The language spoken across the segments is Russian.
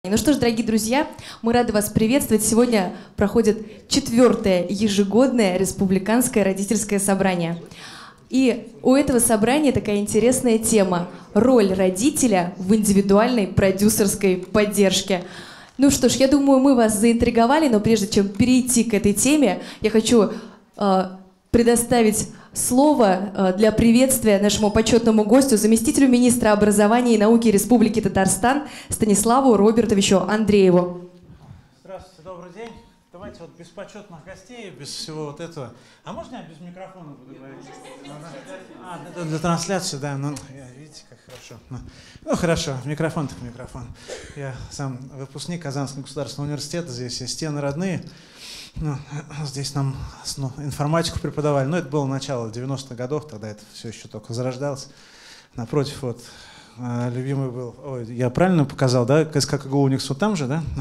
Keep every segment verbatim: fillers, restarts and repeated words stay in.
Ну что ж, дорогие друзья, мы рады вас приветствовать. Сегодня проходит четвертое ежегодное республиканское родительское собрание. И у этого собрания такая интересная тема – роль родителя в индивидуальной продюсерской поддержке. Ну что ж, я думаю, мы вас заинтриговали, но прежде чем перейти к этой теме, я хочу э, предоставить слово для приветствия нашему почетному гостю, заместителю министра образования и науки Республики Татарстан Станиславу Робертовичу Андрееву. Здравствуйте, добрый день. Давайте вот без почетных гостей, без всего вот этого. А можно я без микрофона буду говорить? А, для, для трансляции, да. Ну, видите, как хорошо. Ну, ну хорошо, микрофон так микрофон. Я сам выпускник Казанского государственного университета, здесь и стены родные. Ну, здесь нам ну, информатику преподавали, но это было начало девяностых годов, тогда это все еще только зарождалось. Напротив, вот, любимый был, ой, я правильно показал, да, КСК КГУ Униксу там же, да?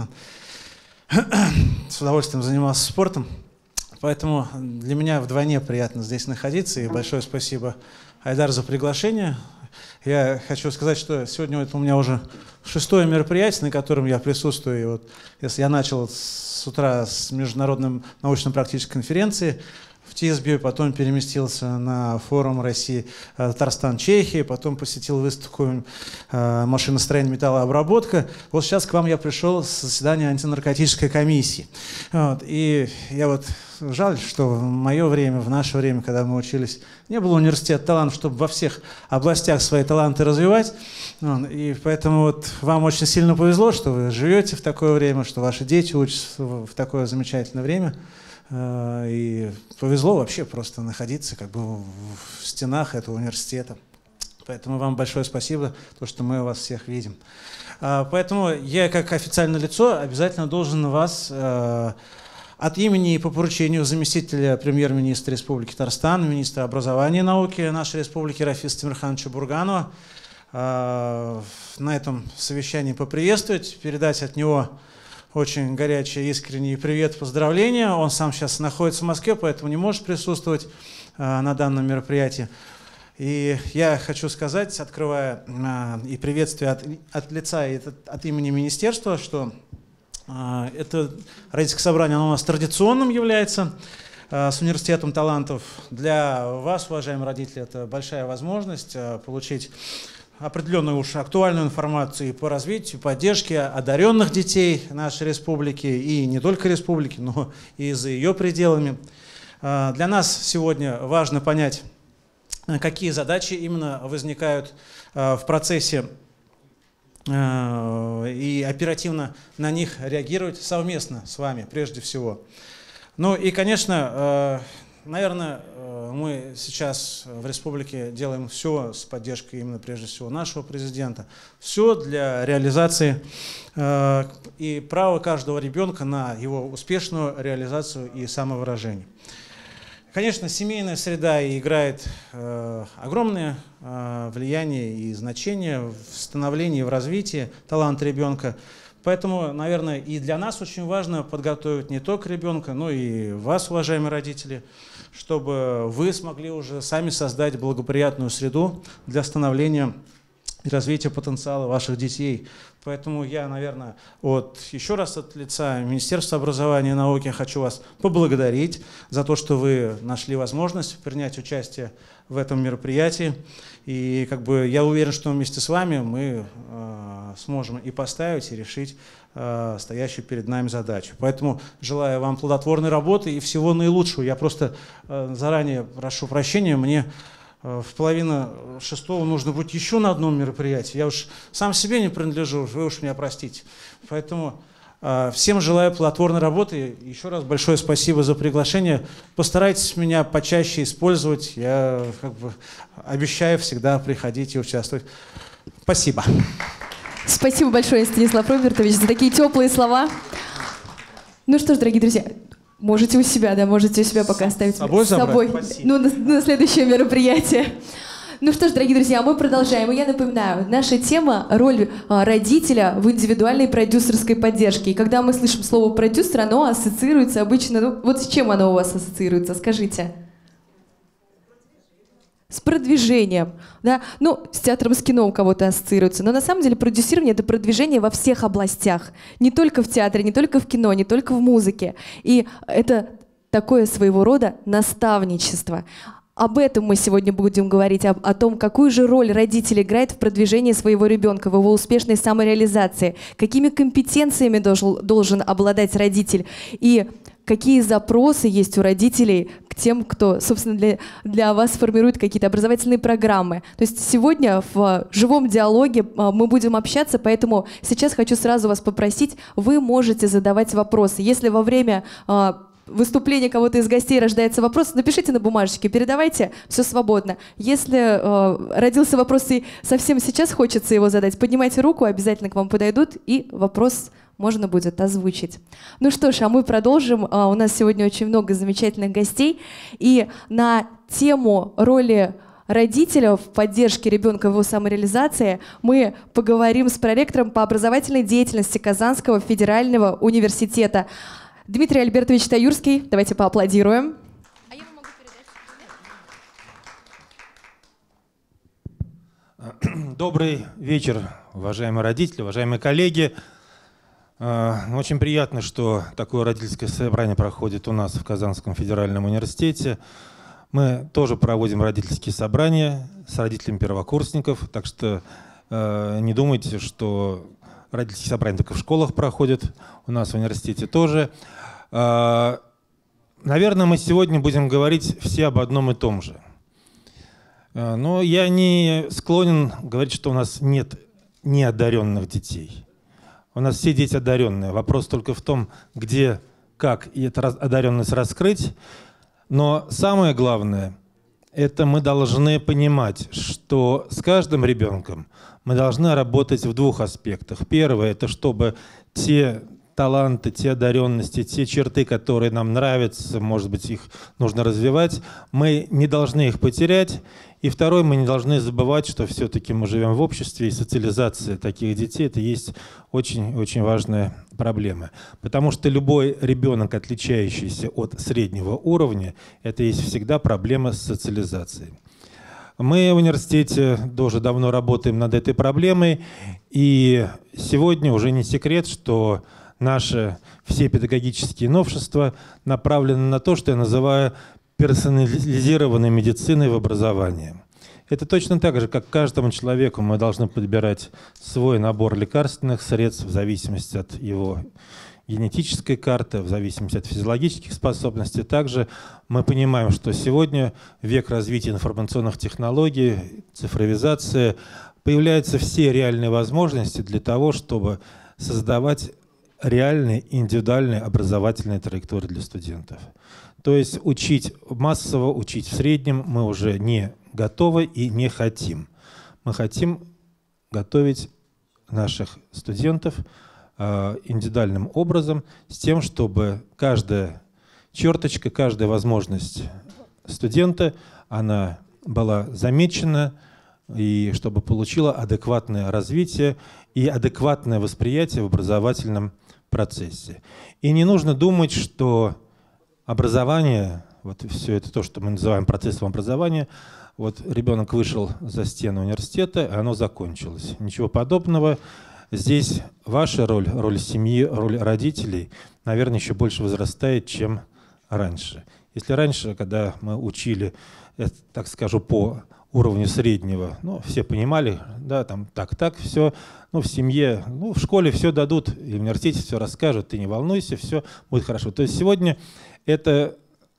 С удовольствием занимался спортом, поэтому для меня вдвойне приятно здесь находиться, и большое спасибо, Айдар, за приглашение. Я хочу сказать, что сегодня это у меня уже шестое мероприятие, на котором я присутствую. И вот, если я начал с утра с международной научно-практической конференции в ТИСБе, потом переместился на форум России, Татарстан, Чехия, потом посетил выставку машиностроения, металлообработка. Вот сейчас к вам я пришел с заседания антинаркотической комиссии. Вот, и я вот жаль, что в мое время, в наше время, когда мы учились, не было университета талантов, чтобы во всех областях свои таланты развивать. И поэтому вот вам очень сильно повезло, что вы живете в такое время, что ваши дети учатся в такое замечательное время. И повезло вообще просто находиться как бы в стенах этого университета. Поэтому вам большое спасибо, то, что мы вас всех видим. Поэтому я, как официальное лицо, обязательно должен вас от имени и по поручению заместителя премьер-министра Республики Татарстан, министра образования и науки нашей республики Рафиса Тимирхановича Бурганова на этом совещании поприветствовать, передать от него очень горячий, искренний привет, поздравления. Он сам сейчас находится в Москве, поэтому не может присутствовать э, на данном мероприятии. И я хочу сказать, открывая э, и приветствие от, от лица и от, от имени министерства, что э, это родительское собрание оно у нас традиционным является э, с университетом талантов. Для вас, уважаемые родители, это большая возможность э, получить определенную уж актуальную информацию по развитию, поддержке одаренных детей нашей республики, и не только республики, но и за ее пределами. Для нас сегодня важно понять, какие задачи именно возникают в процессе, и оперативно на них реагировать совместно с вами, прежде всего. Ну и, конечно, наверное, мы сейчас в республике делаем все с поддержкой именно прежде всего нашего президента. Все для реализации э, и права каждого ребенка на его успешную реализацию и самовыражение. Конечно, семейная среда играет э, огромное э, влияние и значение в становлении, в развитии таланта ребенка. Поэтому, наверное, и для нас очень важно подготовить не только ребенка, но и вас, уважаемые родители, чтобы вы смогли уже сами создать благоприятную среду для становления и развития потенциала ваших детей. Поэтому я, наверное, вот еще раз от лица Министерства образования и науки хочу вас поблагодарить за то, что вы нашли возможность принять участие в этом мероприятии. И как бы я уверен, что вместе с вами мы э, сможем и поставить, и решить э, стоящую перед нами задачу. Поэтому желаю вам плодотворной работы и всего наилучшего. Я просто э, заранее прошу прощения, мне в половину шестого нужно быть еще на одном мероприятии. Я уж сам себе не принадлежу, вы уж меня простите. Поэтому э, всем желаю плодотворной работы. Еще раз большое спасибо за приглашение. Постарайтесь меня почаще использовать. Я как бы обещаю всегда приходить и участвовать. Спасибо. Спасибо большое, Станислав Робертович, за такие теплые слова. Ну что ж, дорогие друзья, можете у себя, да, можете у себя пока оставить. С собой, с собой. Ну, на, на следующее мероприятие. Ну что ж, дорогие друзья, мы продолжаем. И я напоминаю, наша тема – роль а, родителя в индивидуальной продюсерской поддержке. И когда мы слышим слово «продюсер», оно ассоциируется обычно… Ну, вот с чем оно у вас ассоциируется? Скажите. с продвижением, да, ну, с театром, с кино у кого-то ассоциируется, но на самом деле продюсирование — это продвижение во всех областях, не только в театре, не только в кино, не только в музыке, и это такое своего рода наставничество. Об этом мы сегодня будем говорить, об, о том, какую же роль родитель играет в продвижении своего ребенка, в его успешной самореализации, какими компетенциями должен, должен обладать родитель и какие запросы есть у родителей к тем, кто, собственно, для, для вас формирует какие-то образовательные программы. То есть сегодня в живом диалоге мы будем общаться, поэтому сейчас хочу сразу вас попросить, вы можете задавать вопросы. Если во время выступления кого-то из гостей рождается вопрос, напишите на бумажечке, передавайте, все свободно. Если э, родился вопрос и совсем сейчас хочется его задать, поднимайте руку, обязательно к вам подойдут, и вопрос можно будет озвучить. Ну что ж, а мы продолжим. А, у нас сегодня очень много замечательных гостей, и на тему роли родителя в поддержке ребенка в его самореализации мы поговорим с проректором по образовательной деятельности Казанского федерального университета Дмитрий Альбертович Таюрский. Давайте поаплодируем. А я вам могу передать. Добрый вечер, уважаемые родители, уважаемые коллеги. Очень приятно, что такое родительское собрание проходит у нас в Казанском федеральном университете. Мы тоже проводим родительские собрания с родителями первокурсников, так что не думайте, что родительские собрания только в школах проходят, у нас в университете тоже. Наверное, мы сегодня будем говорить все об одном и том же. Но я не склонен говорить, что у нас нет неодаренных детей. У нас все дети одаренные. Вопрос только в том, где, как и эту одаренность раскрыть. Но самое главное, это мы должны понимать, что с каждым ребенком мы должны работать в двух аспектах. Первое – это чтобы те таланты, те одаренности, те черты, которые нам нравятся, может быть, их нужно развивать, мы не должны их потерять. И второе, мы не должны забывать, что все-таки мы живем в обществе, и социализация таких детей – это есть очень-очень важная проблема. Потому что любой ребенок, отличающийся от среднего уровня, это есть всегда проблема с социализацией. Мы в университете тоже давно работаем над этой проблемой, и сегодня уже не секрет, что наши все педагогические новшества направлены на то, что я называю персонализированной медициной в образовании. Это точно так же, как каждому человеку мы должны подбирать свой набор лекарственных средств в зависимости от его генетической карты, в зависимости от физиологических способностей. Также мы понимаем, что сегодня век развития информационных технологий, цифровизация, появляются все реальные возможности для того, чтобы создавать реальные индивидуальные образовательные траектории для студентов. То есть учить массово, учить в среднем мы уже не готовы и не хотим. Мы хотим готовить наших студентов э, индивидуальным образом, с тем, чтобы каждая черточка, каждая возможность студента, она была замечена, и чтобы получила адекватное развитие и адекватное восприятие в образовательном процессе. И не нужно думать, что образование, вот все это то, что мы называем процессом образования, вот ребенок вышел за стены университета, и оно закончилось. Ничего подобного. Здесь ваша роль, роль семьи, роль родителей, наверное, еще больше возрастает, чем раньше. Если раньше, когда мы учили, так скажу, по уровню среднего, ну, все понимали, да, там так-так, все, ну, в семье, ну, в школе все дадут, и в университете все расскажут, ты не волнуйся, все будет хорошо. То есть сегодня это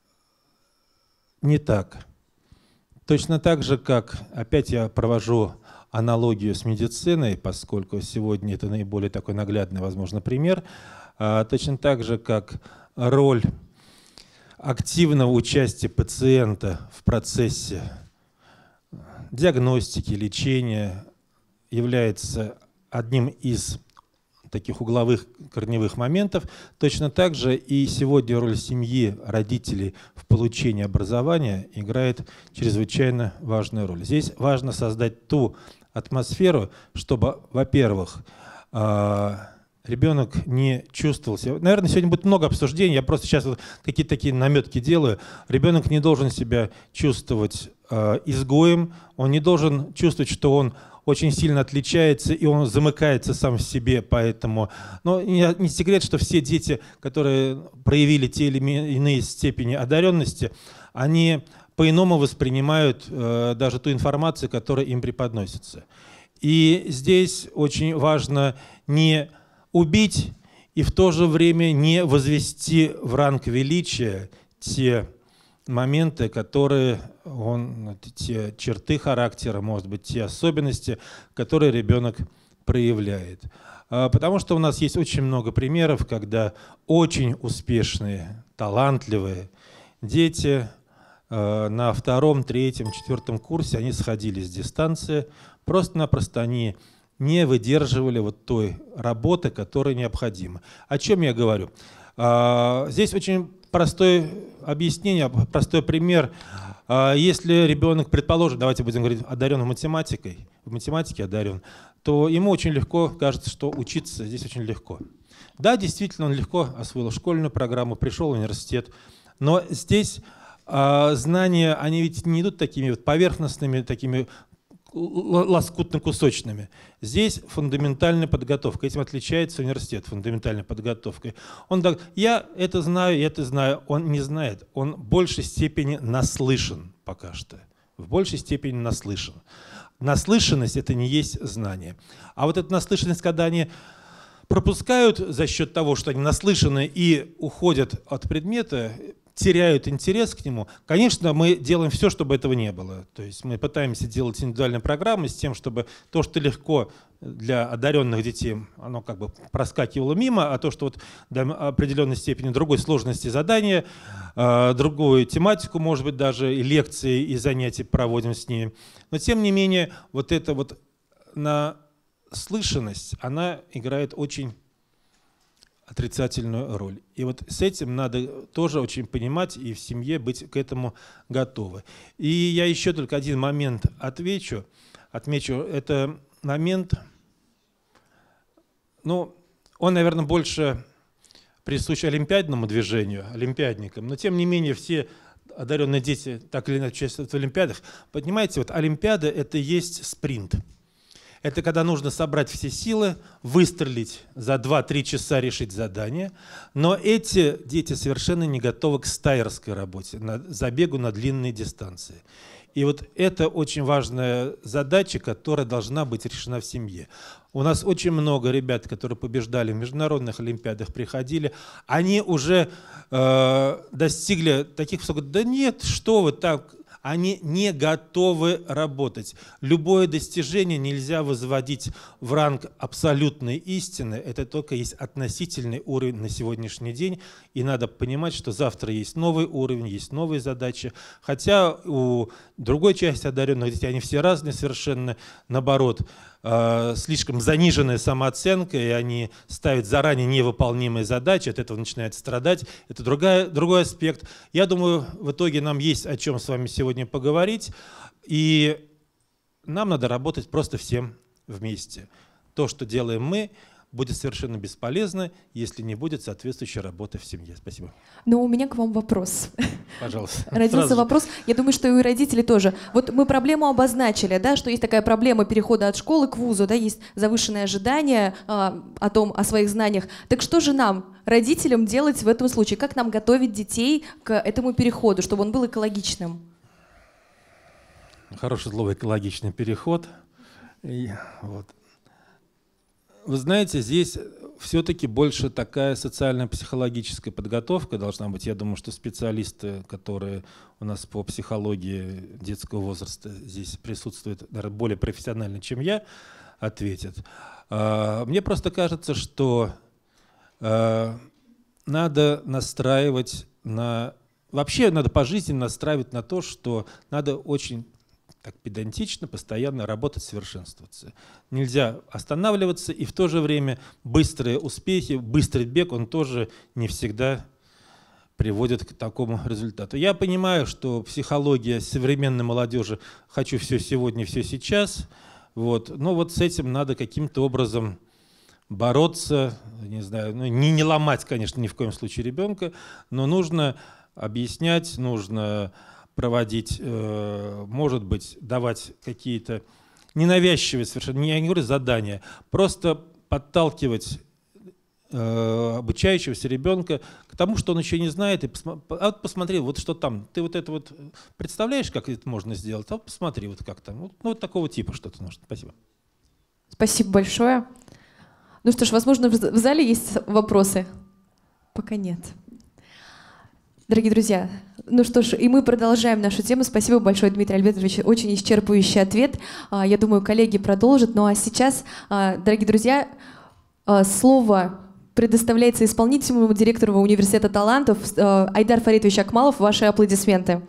не так. Точно так же, как, опять я провожу аналогию с медициной, поскольку сегодня это наиболее такой наглядный, возможно, пример, а, точно так же, как роль активного участия пациента в процессе диагностики, лечения является одним из таких угловых корневых моментов. Точно так же и сегодня роль семьи, родителей в получении образования играет чрезвычайно важную роль. Здесь важно создать ту атмосферу, чтобы, во-первых, ребенок не чувствовал себя... Наверное, сегодня будет много обсуждений, я просто сейчас вот какие-то такие наметки делаю. Ребенок не должен себя чувствовать э, изгоем, он не должен чувствовать, что он очень сильно отличается, и он замыкается сам в себе, поэтому... Но не, не секрет, что все дети, которые проявили те или иные степени одаренности, они по-иному воспринимают э, даже ту информацию, которая им преподносится. И здесь очень важно не убить и в то же время не возвести в ранг величия те моменты, которые он, те черты характера, может быть, те особенности, которые ребенок проявляет. Потому что у нас есть очень много примеров, когда очень успешные, талантливые дети на втором, третьем, четвертом курсе они сходили с дистанции, просто-напросто они не выдерживали вот той работы, которая необходима. О чем я говорю? Здесь очень простое объяснение, простой пример. Если ребенок, предположим, давайте будем говорить, одарен математикой, в математике одарен, то ему очень легко кажется, что учиться здесь очень легко. Да, действительно, он легко освоил школьную программу, пришел в университет, но здесь знания, они ведь не идут такими вот поверхностными, такими лоскутно-кусочными. Здесь фундаментальная подготовка. Этим отличается университет фундаментальной подготовкой. Он так, я это знаю, я это знаю. Он не знает. Он в большей степени наслышан пока что. В большей степени наслышан. Наслышанность – это не есть знание. А вот эта наслышанность, когда они пропускают за счет того, что они наслышаны и уходят от предмета, теряют интерес к нему, конечно, мы делаем все, чтобы этого не было. То есть мы пытаемся делать индивидуальные программы с тем, чтобы то, что легко для одаренных детей, оно как бы проскакивало мимо, а то, что вот до определенной степени другой сложности задания, другую тематику, может быть, даже и лекции, и занятия проводим с ними. Но тем не менее, вот эта вот наслышанность, она играет очень отрицательную роль. И вот с этим надо тоже очень понимать и в семье быть к этому готовы. И я еще только один момент отвечу, отмечу. Это момент, ну, он, наверное, больше присущ олимпиадному движению, олимпиадникам, но тем не менее все одаренные дети так или иначе участвуют в олимпиадах. Понимаете, вот олимпиада – это есть спринт. Это когда нужно собрать все силы, выстрелить за два-три часа, решить задание. Но эти дети совершенно не готовы к стайерской работе, на забегу на длинные дистанции. И вот это очень важная задача, которая должна быть решена в семье. У нас очень много ребят, которые побеждали в международных олимпиадах, приходили, они уже э, достигли таких высоких, да нет, что вы так... Они не готовы работать. Любое достижение нельзя возводить в ранг абсолютной истины. Это только есть относительный уровень на сегодняшний день. И надо понимать, что завтра есть новый уровень, есть новые задачи. Хотя у другой части одаренных детей, они все разные совершенно, наоборот, слишком заниженная самооценка, и они ставят заранее невыполнимые задачи, от этого начинают страдать. Это другая, другой аспект. Я думаю, в итоге нам есть о чем с вами сегодня поговорить, и нам надо работать просто всем вместе. То, что делаем мы, будет совершенно бесполезно, если не будет соответствующей работы в семье. Спасибо. Но у меня к вам вопрос. Пожалуйста. Родился вопрос, я думаю, что и у родителей тоже. Вот мы проблему обозначили, да, что есть такая проблема перехода от школы к вузу, да, есть завышенное ожидание а, о том, о своих знаниях. Так что же нам, родителям, делать в этом случае? Как нам готовить детей к этому переходу, чтобы он был экологичным? Хорошее слово «экологичный переход». И, вот. Вы знаете, здесь все-таки больше такая социально-психологическая подготовка должна быть. Я думаю, что специалисты, которые у нас по психологии детского возраста здесь присутствуют, наверное, более профессионально, чем я, ответят. Мне просто кажется, что надо настраивать на... Вообще надо по жизни настраивать на то, что надо очень... так педантично, постоянно работать, совершенствоваться. Нельзя останавливаться, и в то же время быстрые успехи, быстрый бег, он тоже не всегда приводит к такому результату. Я понимаю, что психология современной молодежи «хочу все сегодня, все сейчас», вот, но вот с этим надо каким-то образом бороться, не знаю, ну, не, не ломать, конечно, ни в коем случае ребенка, но нужно объяснять, нужно проводить, э, может быть, давать какие-то ненавязчивые совершенно, не, я не говорю задания, просто подталкивать э, обучающегося ребенка к тому, что он еще не знает, и посма а вот посмотри, вот что там, ты вот это вот представляешь, как это можно сделать, а вот посмотри, вот как там, вот, ну, вот такого типа что-то нужно. Спасибо. Спасибо большое. Ну что ж, возможно, в зале есть вопросы? Пока нет. Дорогие друзья, ну что ж, и мы продолжаем нашу тему. Спасибо большое, Дмитрий Альбертович, очень исчерпывающий ответ. Я думаю, коллеги продолжат. Ну а сейчас, дорогие друзья, слово предоставляется исполнительному директору Университета талантов Айдар Фаритович Акмалов. Ваши аплодисменты.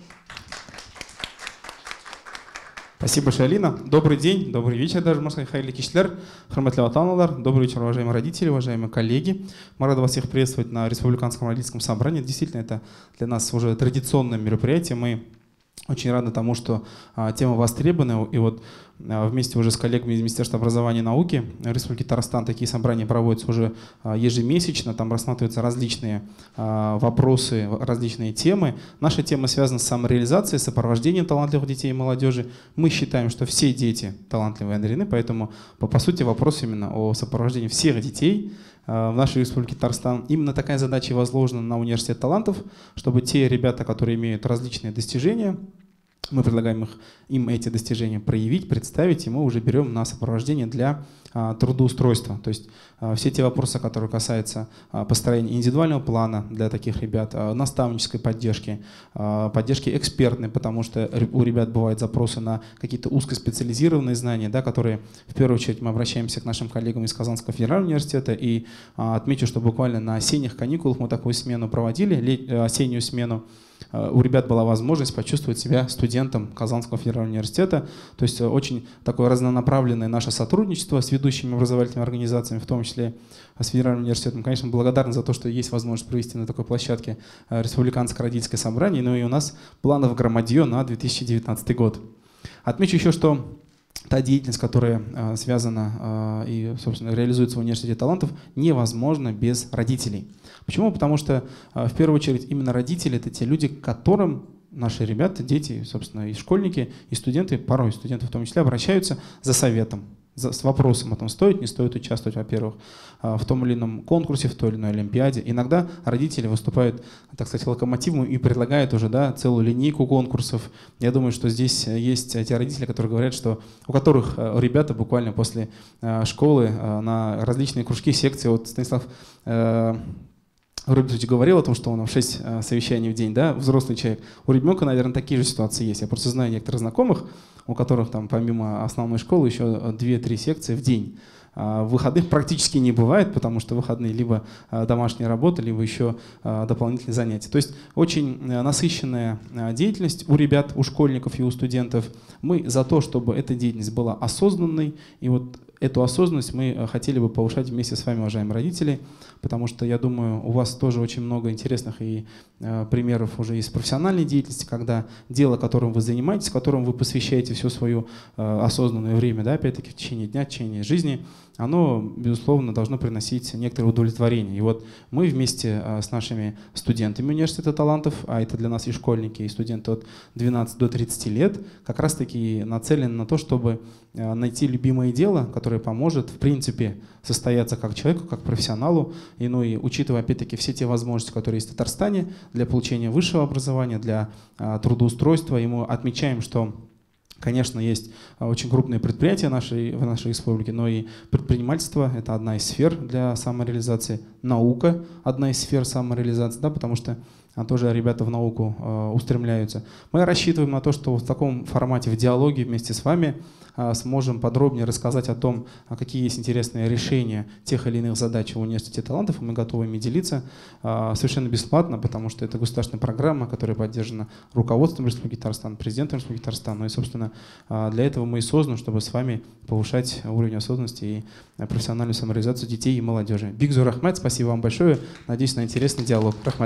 Спасибо большое, Алина. Добрый день, добрый вечер, даже, можно сказать, хайли кишлер, храматлева таналар. Добрый вечер, уважаемые родители, уважаемые коллеги. Мы рады вас всех приветствовать на Республиканском родительском собрании. Действительно, это для нас уже традиционное мероприятие. Мы очень рады тому, что а, тема востребована. И вот а, вместе уже с коллегами из Министерства образования и науки Республики Татарстан такие собрания проводятся уже а, ежемесячно. Там рассматриваются различные а, вопросы, различные темы. Наша тема связана с самореализацией, сопровождением талантливых детей и молодежи. Мы считаем, что все дети талантливые и одарены, поэтому по, по сути вопрос именно о сопровождении всех детей в нашей Республике Татарстан. Именно такая задача возложена на Университет талантов, чтобы те ребята, которые имеют различные достижения, мы предлагаем их, им эти достижения проявить, представить, и мы уже берем на сопровождение для а, трудоустройства. То есть а, все те вопросы, которые касаются а, построения индивидуального плана для таких ребят, а, наставнической поддержки, а, поддержки экспертной, потому что у ребят бывают запросы на какие-то узкоспециализированные знания, да, которые, в первую очередь, мы обращаемся к нашим коллегам из Казанского федерального университета, и а, отмечу, что буквально на осенних каникулах мы такую смену проводили, лет, осеннюю смену. У ребят была возможность почувствовать себя студентом Казанского федерального университета. То есть очень такое разнонаправленное наше сотрудничество с ведущими образовательными организациями, в том числе с Федеральным университетом. Конечно, благодарны за то, что есть возможность провести на такой площадке Республиканское родительское собрание. Ну и у нас планов громадье на две тысячи девятнадцатый год. Отмечу еще, что та деятельность, которая э, связана э, и, собственно, реализуется в Университете талантов, невозможна без родителей. Почему? Потому что, э, в первую очередь, именно родители — это те люди, к которым наши ребята, дети, собственно, и школьники, и студенты, порой студенты в том числе, обращаются за советом, за, с вопросом о том, стоит, не стоит участвовать, во-первых, э, в том или ином конкурсе, в той или иной олимпиаде. Иногда родители выступают, так сказать, локомотивом и предлагают уже, да, целую линейку конкурсов. Я думаю, что здесь есть те родители, которые говорят, что у которых э, ребята буквально после э, школы э, на различные кружки, секции. Вот Станислав э, Рубинович говорил о том, что он в шесть э, совещаний в день, да, взрослый человек. У ребенка, наверное, такие же ситуации есть. Я просто знаю некоторых знакомых, у которых там помимо основной школы еще две-три секции в день. Выходных практически не бывает, потому что выходные либо домашняя работа, либо еще дополнительные занятия. То есть очень насыщенная деятельность у ребят, у школьников и у студентов. Мы за то, чтобы эта деятельность была осознанной, и вот эту осознанность мы хотели бы повышать вместе с вами, уважаемые родители, потому что, я думаю, у вас тоже очень много интересных и э, примеров уже из профессиональной деятельности, когда дело, которым вы занимаетесь, которым вы посвящаете все свое э, осознанное время, да, опять-таки в течение дня, в течение жизни, оно, безусловно, должно приносить некоторое удовлетворение. И вот мы вместе э, с нашими студентами Университета талантов, а это для нас и школьники, и студенты от двенадцати до тридцати лет, как раз-таки нацелены на то, чтобы э, найти любимое дело, которое поможет, в принципе, состояться как человеку, как профессионалу, и, ну и учитывая, опять-таки, все те возможности, которые есть в Татарстане для получения высшего образования, для а, трудоустройства. И мы отмечаем, что, конечно, есть очень крупные предприятия нашей, в нашей республике, но и предпринимательство — это одна из сфер для самореализации, наука — одна из сфер самореализации, да, потому что а тоже ребята в науку э, устремляются. Мы рассчитываем на то, что в таком формате, в диалоге вместе с вами э, сможем подробнее рассказать о том, а какие есть интересные решения тех или иных задач в Университете талантов. Мы готовы ими делиться э, совершенно бесплатно, потому что это государственная программа, которая поддержана руководством Республики Татарстан, президентом Республики Татарстан. Ну и, собственно, э, для этого мы и созданы, чтобы с вами повышать уровень осознанности и профессиональную самореализацию детей и молодежи. Бигзу рахмат, спасибо вам большое. Надеюсь на интересный диалог. Рахмат.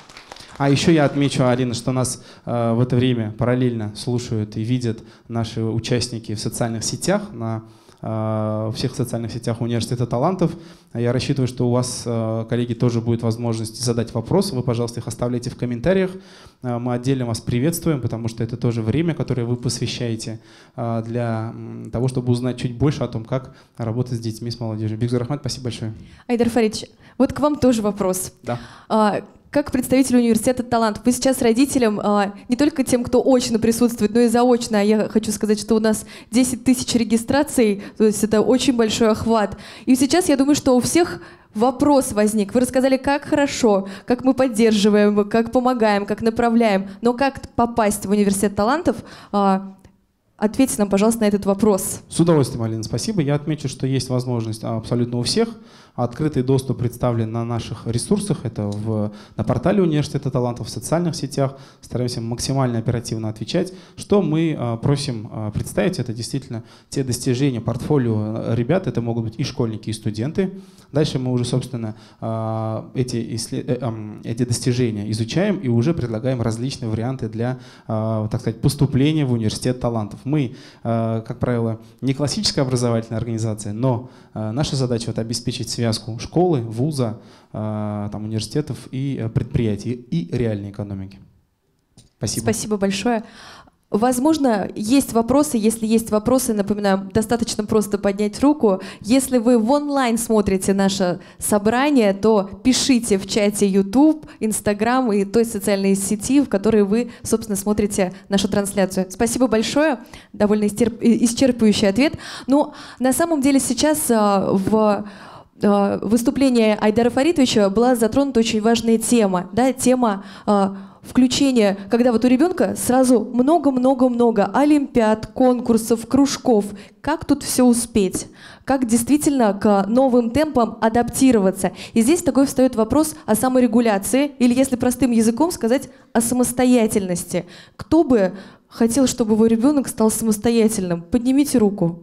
А еще я отмечу, Арина, что нас э, в это время параллельно слушают и видят наши участники в социальных сетях, на во всех социальных сетях Университета талантов. Я рассчитываю, что у вас, коллеги, тоже будет возможность задать вопросы. Вы, пожалуйста, их оставляйте в комментариях. Мы отдельно вас приветствуем, потому что это тоже время, которое вы посвящаете для того, чтобы узнать чуть больше о том, как работать с детьми, с молодежью. Бигзур Ахмад, спасибо большое. Айдар Фаридович, вот к вам тоже вопрос. Да. Как представитель университета талантов, вы сейчас родителям, не только тем, кто очно присутствует, но и заочно, я хочу сказать, что у нас десять тысяч регистраций, то есть это очень большой охват. И сейчас я думаю, что у всех вопрос возник. Вы рассказали, как хорошо, как мы поддерживаем, как помогаем, как направляем, но как попасть в университет талантов? Ответьте нам, пожалуйста, на этот вопрос. С удовольствием, Алина, спасибо. Я отмечу, что есть возможность абсолютно у всех. Открытый доступ представлен на наших ресурсах. Это в, на портале Университета талантов, в социальных сетях. Стараемся максимально оперативно отвечать. Что мы а, просим а, представить, это действительно те достижения портфолио ребят. Это могут быть и школьники, и студенты. Дальше мы уже, собственно, а, эти, исслед... э, э, эти достижения изучаем и уже предлагаем различные варианты для, а, так сказать, поступления в Университет талантов. Мы, а, как правило, не классическая образовательная организация, но а, наша задача вот, обеспечить связь связку школы, вуза, там, университетов и предприятий, и реальной экономики. Спасибо. Спасибо большое. Возможно, есть вопросы. Если есть вопросы, напоминаю, достаточно просто поднять руку. Если вы в онлайн смотрите наше собрание, то пишите в чате YouTube, Instagram и той социальной сети, в которой вы, собственно, смотрите нашу трансляцию. Спасибо большое. Довольно исчерпывающий ответ. Но на самом деле сейчас в выступлении Айдара Фаридовича была затронута очень важная тема, да, тема э, включения, когда вот у ребенка сразу много-много-много олимпиад, конкурсов, кружков. Как тут все успеть? Как действительно к новым темпам адаптироваться? И здесь такой встает вопрос о саморегуляции, или, если простым языком сказать, о самостоятельности. Кто бы хотел, чтобы его ребенок стал самостоятельным? Поднимите руку.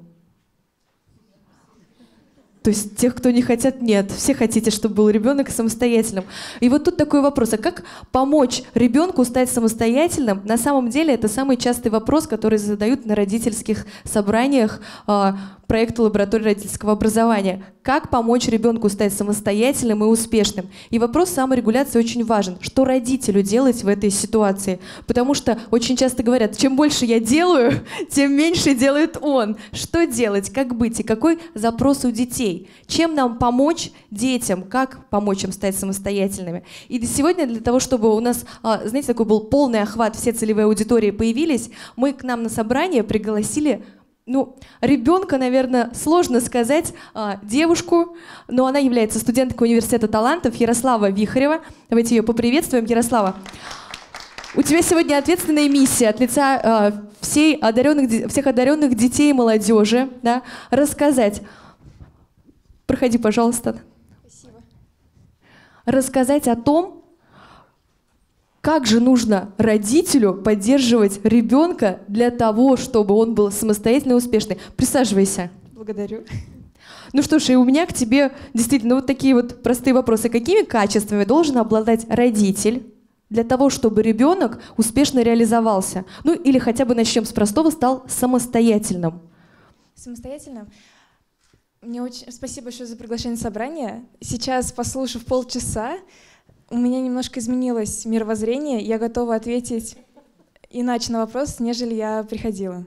То есть тех, кто не хотят, нет. Все хотите, чтобы был ребенок самостоятельным. И вот тут такой вопрос. А как помочь ребенку стать самостоятельным? На самом деле это самый частый вопрос, который задают на родительских собраниях э, проекта лаборатории родительского образования. Как помочь ребенку стать самостоятельным и успешным? И вопрос саморегуляции очень важен. Что родителю делать в этой ситуации? Потому что очень часто говорят, чем больше я делаю, тем меньше делает он. Что делать? Как быть? И какой запрос у детей? Чем нам помочь детям? Как помочь им стать самостоятельными? И сегодня для того, чтобы у нас, знаете, такой был полный охват, все целевые аудитории появились, мы к нам на собрание пригласили, ну, ребенка, наверное, сложно сказать, девушку, но она является студенткой Университета талантов, Ярослава Вихарева. Давайте ее поприветствуем. Ярослава, у тебя сегодня ответственная миссия от лица всей одаренных, всех одаренных детей и молодежи, да, рассказать. Проходи, пожалуйста. Спасибо. Рассказать о том, как же нужно родителю поддерживать ребенка для того, чтобы он был самостоятельно и успешный. Присаживайся. Благодарю. Ну что ж, и у меня к тебе действительно вот такие вот простые вопросы. Какими качествами должен обладать родитель для того, чтобы ребенок успешно реализовался? Ну или хотя бы начнем с простого, стал самостоятельным. Самостоятельным? Мне очень спасибо большое за приглашение на собрание. Сейчас, послушав полчаса, у меня немножко изменилось мировоззрение. Я готова ответить иначе на вопрос, нежели я приходила.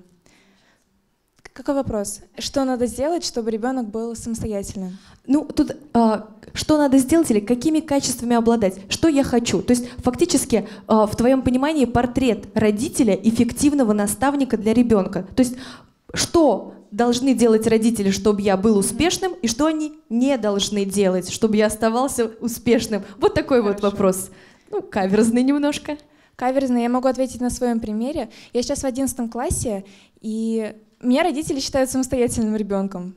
Какой вопрос? Что надо сделать, чтобы ребенок был самостоятельным? Ну, тут а, что надо сделать или какими качествами обладать? Что я хочу? То есть фактически а, в твоем понимании портрет родителя эффективного наставника для ребенка. То есть что должны делать родители, чтобы я был успешным, и что они не должны делать, чтобы я оставался успешным? Вот такой Хорошо. Вот вопрос. Ну, каверзный немножко. Каверзный. Я могу ответить на своем примере. Я сейчас в одиннадцатом классе, и меня родители считают самостоятельным ребенком.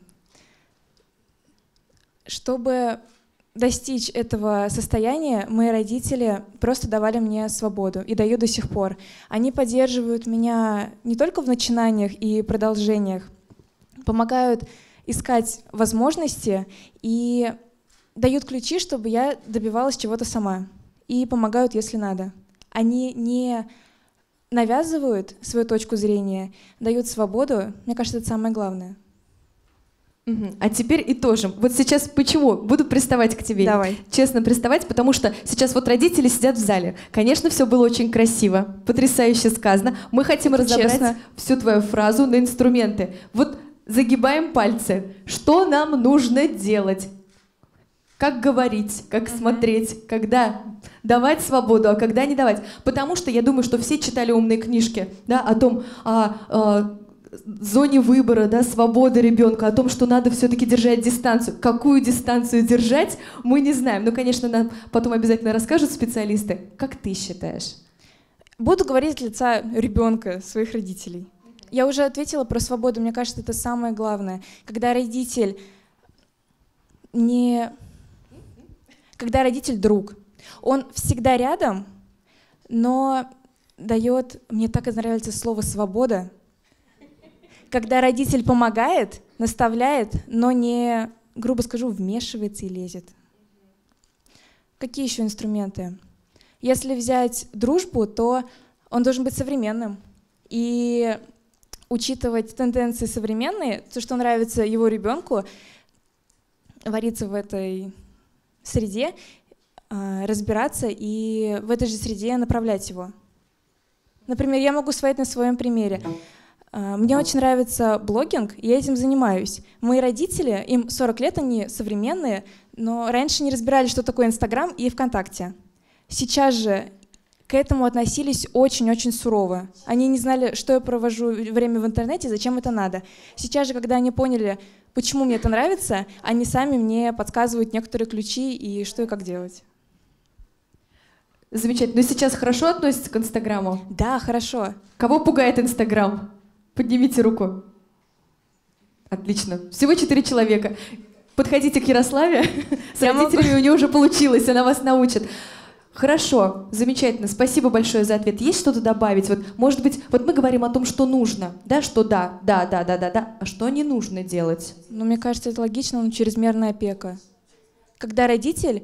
Чтобы достичь этого состояния, мои родители просто давали мне свободу и дают до сих пор. Они поддерживают меня не только в начинаниях и продолжениях, помогают искать возможности и дают ключи, чтобы я добивалась чего-то сама. И помогают, если надо. Они не навязывают свою точку зрения, дают свободу. Мне кажется, это самое главное. Угу. А теперь итожим. Вот сейчас почему? Буду приставать к тебе. Давай. Честно приставать, потому что сейчас вот родители сидят в зале. Конечно, все было очень красиво, потрясающе сказано. Мы хотим Это разобрать честно. всю твою фразу на инструменты. Вот загибаем пальцы. Что нам нужно делать? Как говорить, как uh-huh. смотреть, когда давать свободу, а когда не давать. Потому что я думаю, что все читали умные книжки, да, о том, о, о зоне выбора, да, свободы ребенка, о том, что надо все-таки держать дистанцию. Какую дистанцию держать, мы не знаем. Ну, конечно, нам потом обязательно расскажут специалисты. Как ты считаешь? Буду говорить от лица ребенка, своих родителей. Я уже ответила про свободу. Мне кажется, это самое главное. Когда родитель не... Когда родитель друг, он всегда рядом, но дает... Мне так нравится слово «свобода». Когда родитель помогает, наставляет, но не, грубо скажу, вмешивается и лезет. Какие еще инструменты? Если взять дружбу, то он должен быть современным. И учитывать тенденции современные, то, что нравится его ребенку, вариться в этой среде, разбираться и в этой же среде направлять его. Например, я могу сказать на своем примере. Мне очень нравится блогинг, и я этим занимаюсь. Мои родители, им сорок лет, они современные, но раньше не разбирали, что такое Инстаграм и ВКонтакте. Сейчас же к этому относились очень-очень сурово. Они не знали, что я провожу время в интернете, зачем это надо. Сейчас же, когда они поняли, почему мне это нравится, они сами мне подсказывают некоторые ключи и что и как делать. Замечательно. Но сейчас хорошо относятся к Инстаграму? Да, хорошо. Кого пугает Инстаграм? Поднимите руку. Отлично. Всего четыре человека. Подходите к Ярославе. С Я родителями могу... у нее уже получилось, она вас научит. Хорошо, замечательно. Спасибо большое за ответ. Есть что-то добавить? Вот, может быть, вот мы говорим о том, что нужно, да, что да, да, да, да, да, да, а что не нужно делать? Ну, мне кажется, это логично, но чрезмерная опека. Когда родитель...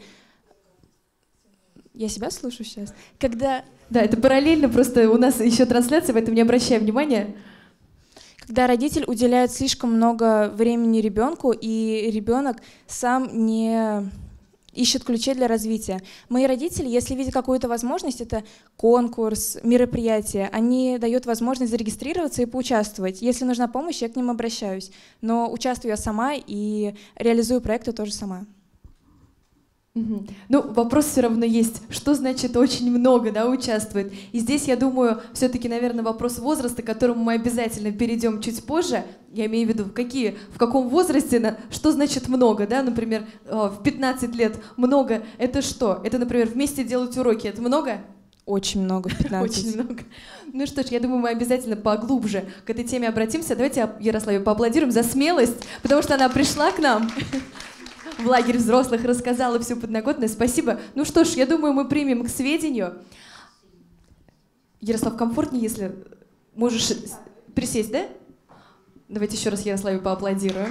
Я себя слышу сейчас? Когда... Да, это параллельно, просто у нас еще трансляция, поэтому не обращай внимания. Когда родитель уделяет слишком много времени ребенку, и ребенок сам не ищет ключей для развития. Мои родители, если видят какую-то возможность, это конкурс, мероприятие, они дают возможность зарегистрироваться и поучаствовать. Если нужна помощь, я к ним обращаюсь. Но участвую я сама и реализую проекты тоже сама. Угу. Ну, вопрос все равно есть. Что значит очень много, да, участвует? И здесь, я думаю, все-таки, наверное, вопрос возраста, к которому мы обязательно перейдем чуть позже. Я имею в виду, в, какие, в каком возрасте, на, что значит много, да? Например, в пятнадцать лет много — это что? Это, например, вместе делать уроки — это много? Очень много, в пятнадцать. Очень много. Ну что ж, я думаю, мы обязательно поглубже к этой теме обратимся. Давайте Ярославе поаплодируем за смелость, потому что она пришла к нам в лагерь взрослых, рассказала всю подноготную. Спасибо. Ну что ж, я думаю, мы примем к сведению. Ярослав, комфортнее, если можешь присесть, да? Давайте еще раз Ярославе поаплодируем.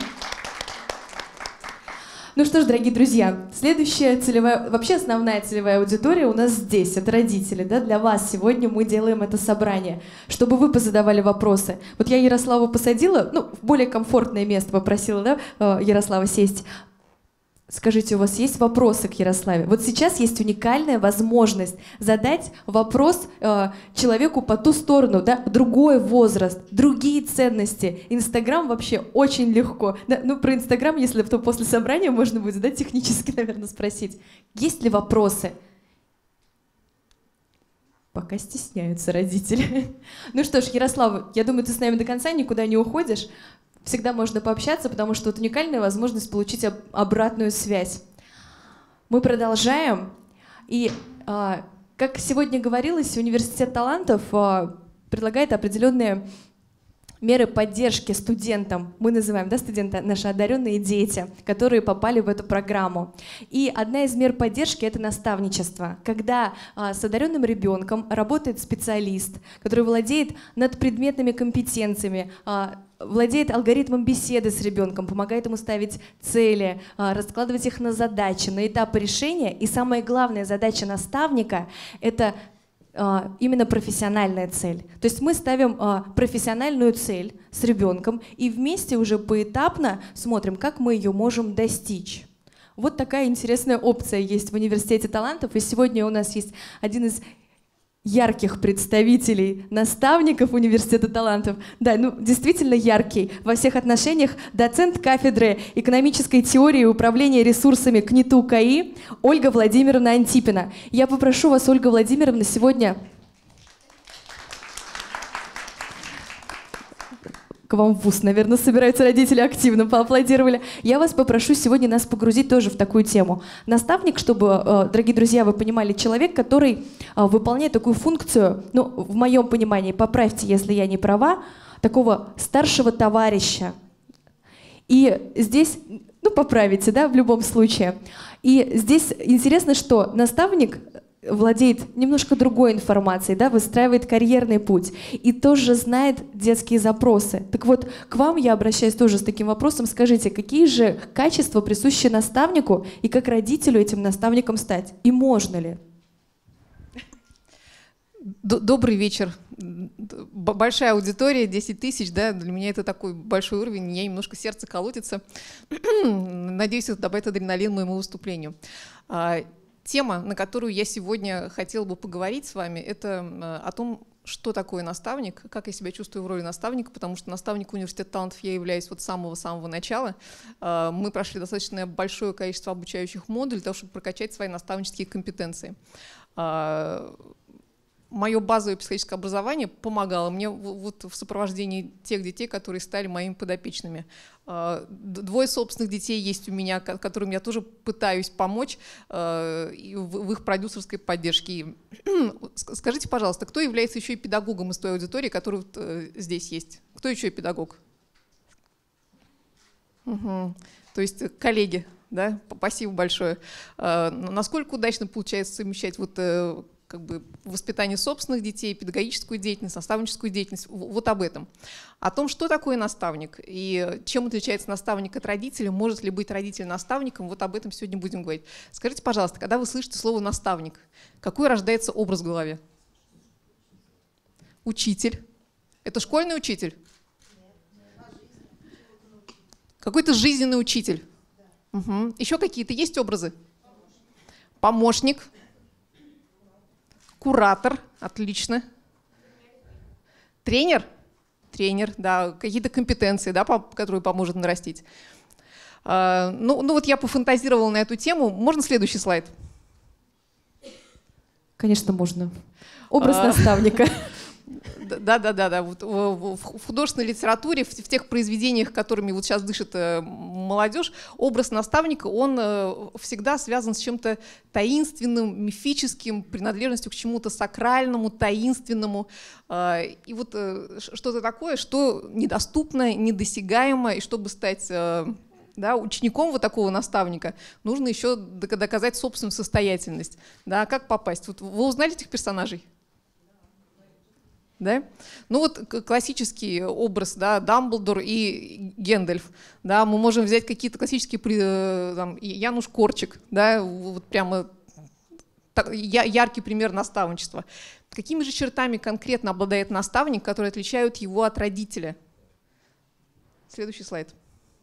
Ну что ж, дорогие друзья, следующая целевая, вообще основная целевая аудитория у нас здесь, это родители, да, для вас сегодня мы делаем это собрание, чтобы вы позадавали вопросы. Вот я Ярославу посадила, ну, в более комфортное место попросила, да, Ярослава сесть. Скажите, у вас есть вопросы к Ярославе? Вот сейчас есть уникальная возможность задать вопрос э, человеку по ту сторону, да, другой возраст, другие ценности. Инстаграм вообще очень легко. Да, ну, про Инстаграм, если то после собрания можно будет, да, технически, наверное, спросить. Есть ли вопросы? Пока стесняются родители. Ну что ж, Ярослав, я думаю, ты с нами до конца никуда не уходишь. Всегда можно пообщаться, потому что это уникальная возможность получить об- обратную связь. Мы продолжаем. И, а, как сегодня говорилось, Университет талантов а, предлагает определенные меры поддержки студентам. Мы называем, да, студенты, наши одаренные дети, которые попали в эту программу. И одна из мер поддержки — это наставничество. Когда а, с одаренным ребенком работает специалист, который владеет надпредметными компетенциями, а, владеет алгоритмом беседы с ребенком, помогает ему ставить цели, а, раскладывать их на задачи, на этапы решения. И самая главная задача наставника — это а, именно профессиональная цель. То есть мы ставим а, профессиональную цель с ребенком и вместе уже поэтапно смотрим, как мы ее можем достичь. Вот такая интересная опция есть в Университете талантов. И сегодня у нас есть один из ярких представителей наставников Университета талантов. Да, ну действительно яркий во всех отношениях. Доцент кафедры экономической теории и управления ресурсами КНИТУ КАИ Ольга Владимировна Антипина. Я попрошу вас, Ольга Владимировна, сегодня к вам в вуз, наверное, собираются родители, активно поаплодировали. Я вас попрошу сегодня нас погрузить тоже в такую тему. Наставник, чтобы, дорогие друзья, вы понимали, человек, который выполняет такую функцию, ну, в моем понимании, поправьте, если я не права, такого старшего товарища. И здесь, ну, поправите, да, в любом случае. И здесь интересно, что наставник владеет немножко другой информацией, да, выстраивает карьерный путь и тоже знает детские запросы. Так вот, к вам я обращаюсь тоже с таким вопросом. Скажите, какие же качества присущи наставнику и как родителю этим наставником стать? И можно ли? Добрый вечер. Большая аудитория, десять тысяч, да, для меня это такой большой уровень, у меня немножко сердце колотится. Надеюсь, это добавит адреналин моему выступлению. Тема, на которую я сегодня хотела бы поговорить с вами, это о том, что такое наставник, как я себя чувствую в роли наставника, потому что наставник Университета талантов я являюсь вот с самого-самого начала. Мы прошли достаточно большое количество обучающих модулей для того, чтобы прокачать свои наставнические компетенции. Мое базовое психологическое образование помогало мне вот в сопровождении тех детей, которые стали моими подопечными. Двое собственных детей есть у меня, которым я тоже пытаюсь помочь в их продюсерской поддержке. Скажите, пожалуйста, кто является еще и педагогом из той аудитории, которая здесь есть? Кто еще и педагог? Угу. То есть коллеги, да? Спасибо большое. Насколько удачно получается совмещать вот как бы воспитание собственных детей, педагогическую деятельность, наставническую деятельность, вот об этом. О том, что такое наставник и чем отличается наставник от родителя, может ли быть родитель наставником, вот об этом сегодня будем говорить. Скажите, пожалуйста, когда вы слышите слово «наставник», какой рождается образ в голове? Учитель. Это школьный учитель? Какой-то жизненный учитель? Угу. Еще какие-то есть образы? Помощник. Куратор, отлично. Тренер, тренер, да, какие-то компетенции, да, которые поможет нарастить. А, ну, ну вот я пофантазировала на эту тему. Можно следующий слайд? Конечно, можно. Образ а, наставника. Да, да, да, да. Вот в художественной литературе, в, в тех произведениях, которыми вот сейчас дышит молодежь, образ наставника, он всегда связан с чем-то таинственным, мифическим, принадлежностью к чему-то сакральному, таинственному. И вот что-то такое, что недоступно, недосягаемо, и чтобы стать да, учеником вот такого наставника, нужно еще доказать собственную состоятельность. Да, как попасть? Вот вы узнали этих персонажей? Да? Ну вот классический образ, да, Дамблдор и Гэндальф. Да, мы можем взять какие-то классические, там, Януш Корчик, да, вот прямо так, яркий пример наставничества. Какими же чертами конкретно обладает наставник, которые отличают его от родителя? Следующий слайд.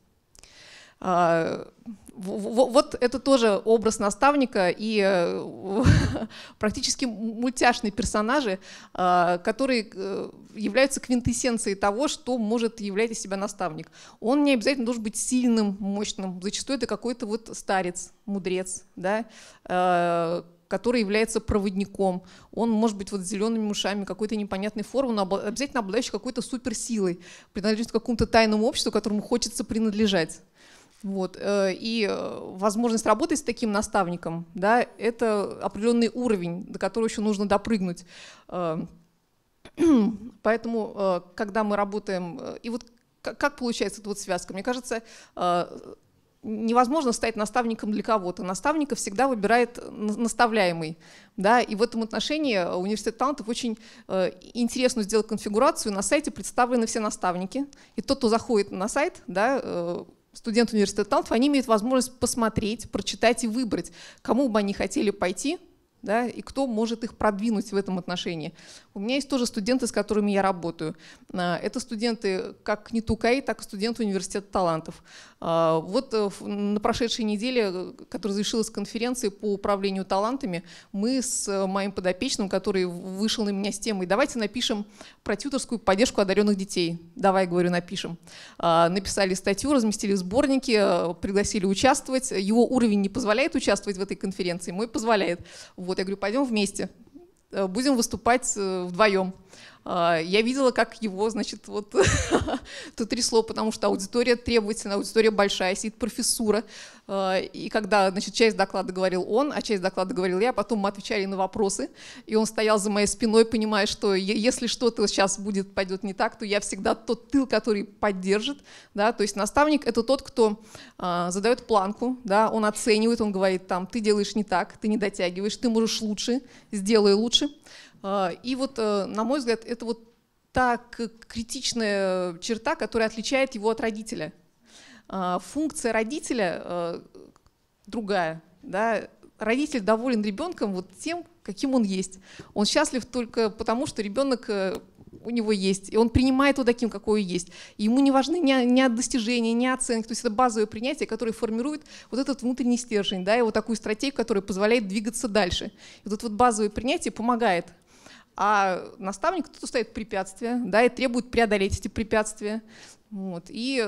Вот это тоже образ наставника и практически мультяшные персонажи, которые являются квинтэссенцией того, что может являть из себя наставник. Он не обязательно должен быть сильным, мощным. Зачастую это какой-то вот старец, мудрец, да, который является проводником. Он может быть вот с зелеными ушами, какой-то непонятной формы, но обязательно обладающий какой-то суперсилой, принадлежит к какому-то тайному обществу, которому хочется принадлежать. Вот. И возможность работать с таким наставником, да, это определенный уровень, до которого еще нужно допрыгнуть. Поэтому, когда мы работаем, и вот как получается эта вот связка? Мне кажется, невозможно стать наставником для кого-то. Наставника всегда выбирает наставляемый. Да? И в этом отношении Университет талантов очень интересно сделал конфигурацию. На сайте представлены все наставники. И тот, кто заходит на сайт, да, студенты Университета талантов, они имеют возможность посмотреть, прочитать и выбрать, кому бы они хотели пойти да, и кто может их продвинуть в этом отношении. У меня есть тоже студенты, с которыми я работаю. Это студенты как НИТУ-КАИ, так и студенты Университета талантов. Вот на прошедшей неделе, которая завершилась конференцией по управлению талантами, мы с моим подопечным, который вышел на меня с темой «Давайте напишем про тьюторскую поддержку одаренных детей». Давай, говорю, напишем. Написали статью, разместили в сборнике, пригласили участвовать. Его уровень не позволяет участвовать в этой конференции, мой позволяет. Вот, я говорю, пойдем вместе, будем выступать вдвоем. Я видела, как его, значит, вот тут трясло, потому что аудитория требовательная, аудитория большая, сидит профессура. И когда, значит, часть доклада говорил он, а часть доклада говорил я, потом мы отвечали на вопросы, и он стоял за моей спиной, понимая, что если что-то сейчас будет, пойдет не так, то я всегда тот тыл, который поддержит. Да? То есть наставник — это тот, кто а, задает планку, да? Он оценивает, он говорит, там, ты делаешь не так, ты не дотягиваешь, ты можешь лучше, сделай лучше. И вот, на мой взгляд, это вот та критичная черта, которая отличает его от родителя. Функция родителя другая. Да? Родитель доволен ребенком вот тем, каким он есть. Он счастлив только потому, что ребенок у него есть, и он принимает его таким, какой он есть. И ему не важны ни, ни достижения, ни оценки. То есть это базовое принятие, которое формирует вот этот внутренний стержень, да, и вот такую стратегию, которая позволяет двигаться дальше. И вот это вот базовое принятие помогает. А наставник тут ставит препятствия, да, и требует преодолеть эти препятствия. Вот, и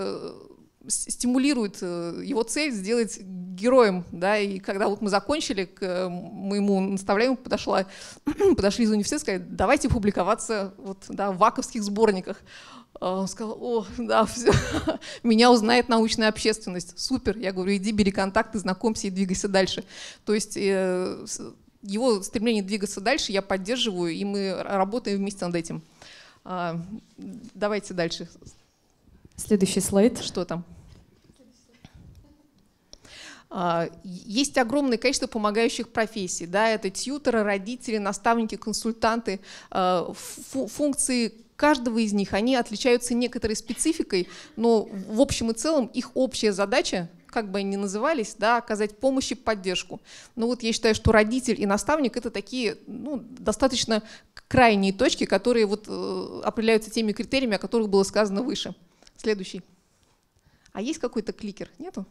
стимулирует его цель сделать героем. Да, и когда вот мы закончили, к моему наставляемому подошла, подошли из университета, сказали, давайте публиковаться вот, да, в ваковских сборниках. Он сказал, о, да, все, меня узнает научная общественность. Супер. Я говорю, иди, бери контакты, знакомься и двигайся дальше. То есть э, его стремление двигаться дальше я поддерживаю, и мы работаем вместе над этим. А, давайте дальше. Следующий слайд. Что там? А, есть огромное количество помогающих профессий. Да, это тьюторы, родители, наставники, консультанты. А, фу функции каждого из них, они отличаются некоторой спецификой, но в общем и целом их общая задача, как бы они ни назывались, да, оказать помощь и поддержку. Но вот я считаю, что родитель и наставник — это такие, ну, достаточно крайние точки, которые вот, э, определяются теми критериями, о которых было сказано выше. Следующий. А есть какой-то кликер? Нету?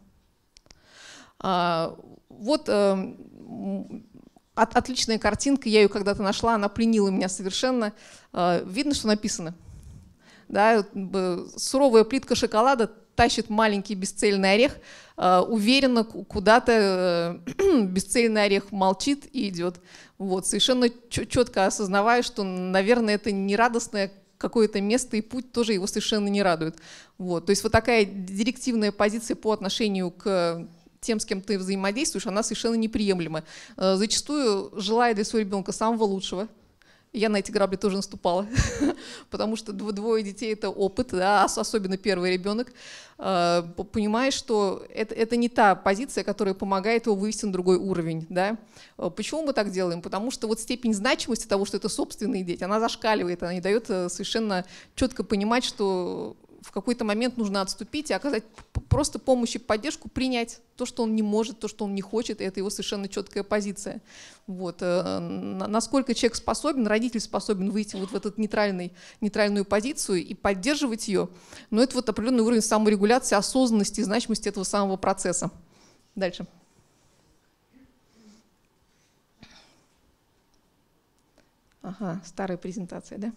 А, вот э, от, отличная картинка, я ее когда-то нашла, она пленила меня совершенно. А, видно, что написано. Да, суровая плитка шоколада тащит маленький бесцельный орех, э, уверенно куда-то э, бесцельный орех молчит и идет. Вот, совершенно четко осознавая, что, наверное, это не радостное какое-то место, и путь тоже его совершенно не радует. Вот, то есть вот такая директивная позиция по отношению к тем, с кем ты взаимодействуешь, она совершенно неприемлема. Э, зачастую, желая для своего ребенка самого лучшего, я на эти грабли тоже наступала, потому что двое детей — это опыт, да, особенно первый ребенок. Понимаешь, что это, это не та позиция, которая помогает его вывести на другой уровень. Да? Почему мы так делаем? Потому что вот степень значимости того, что это собственные дети, она зашкаливает, она не дает совершенно четко понимать, что в какой-то момент нужно отступить и оказать просто помощь и поддержку, принять то, что он не может, то, что он не хочет, и это его совершенно четкая позиция. Вот. Насколько человек способен, родитель способен выйти вот в эту нейтральную, нейтральную позицию и поддерживать ее, но это вот определенный уровень саморегуляции, осознанности и значимости этого самого процесса. Дальше. Ага, старая презентация, да?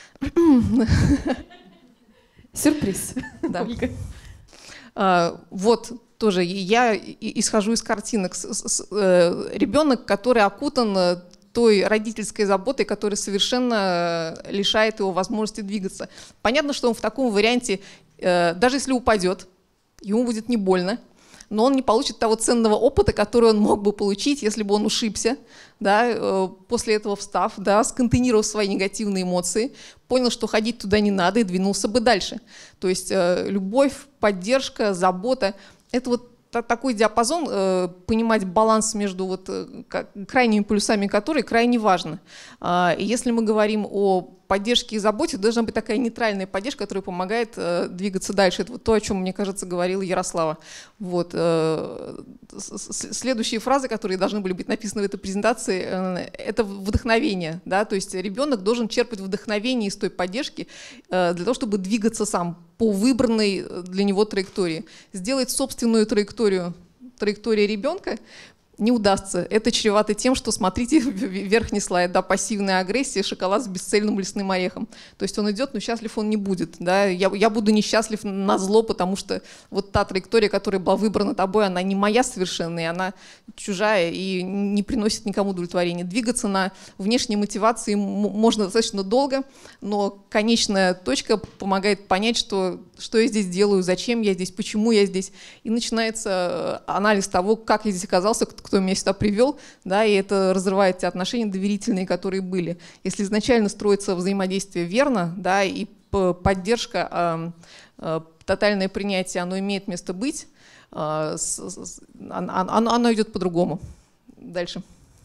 Сюрприз. Да. А, вот тоже я исхожу из картинок. Ребенок, который окутан той родительской заботой, которая совершенно лишает его возможности двигаться. Понятно, что он в таком варианте, даже если упадет, ему будет не больно, но он не получит того ценного опыта, который он мог бы получить, если бы он ушибся, да, после этого встав, да, сконтейнировав свои негативные эмоции, понял, что ходить туда не надо и двинулся бы дальше. То есть любовь, поддержка, забота — это вот такой диапазон, понимать баланс между вот крайними полюсами, которые крайне важно. И если мы говорим о поддержке и заботе должна быть такая нейтральная поддержка, которая помогает э, двигаться дальше. Это вот то, о чем, мне кажется, говорила Ярослава. Вот. Э, следующие фразы, которые должны были быть написаны в этой презентации, э, это вдохновение. Да? То есть ребенок должен черпать вдохновение из той поддержки э, для того, чтобы двигаться сам по выбранной для него траектории. Сделать собственную траекторию, траекторию ребенка не удастся. Это чревато тем, что, смотрите, верхний слайд, да, пассивная агрессия, шоколад с бесцельным лесным орехом. То есть он идет, но счастлив он не будет. Да? Я, я буду несчастлив на зло, потому что вот та траектория, которая была выбрана тобой, она не моя совершенно, и она чужая и не приносит никому удовлетворения. Двигаться на внешней мотивации можно достаточно долго, но конечная точка помогает понять, что, что я здесь делаю, зачем я здесь, почему я здесь. И начинается анализ того, как я здесь оказался, кто меня сюда привел, да, и это разрывает те отношения доверительные, которые были. Если изначально строится взаимодействие верно, да, и поддержка, э, э, тотальное принятие, оно имеет место быть, э, с, с, оно, оно идет по-другому. Дальше.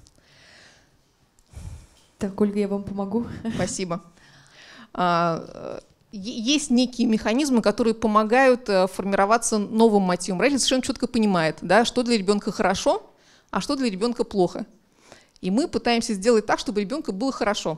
Так, Ольга, я вам помогу. Спасибо. Есть некие механизмы, которые помогают формироваться новым мотивом. Родитель совершенно четко понимает, да, что для ребенка хорошо, а что для ребенка плохо. И мы пытаемся сделать так, чтобы ребенку было хорошо.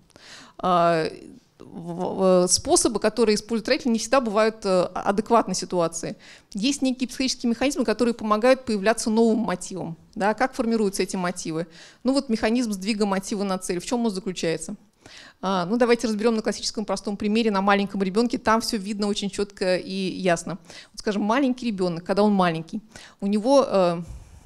Способы, которые используют родители, не всегда бывают адекватной ситуации. Есть некие психологические механизмы, которые помогают появляться новым мотивом. Да, как формируются эти мотивы? Ну вот механизм сдвига мотива на цель. В чем он заключается? Ну, давайте разберем на классическом простом примере, на маленьком ребенке. Там все видно очень четко и ясно. Вот, скажем, маленький ребенок, когда он маленький, у него э,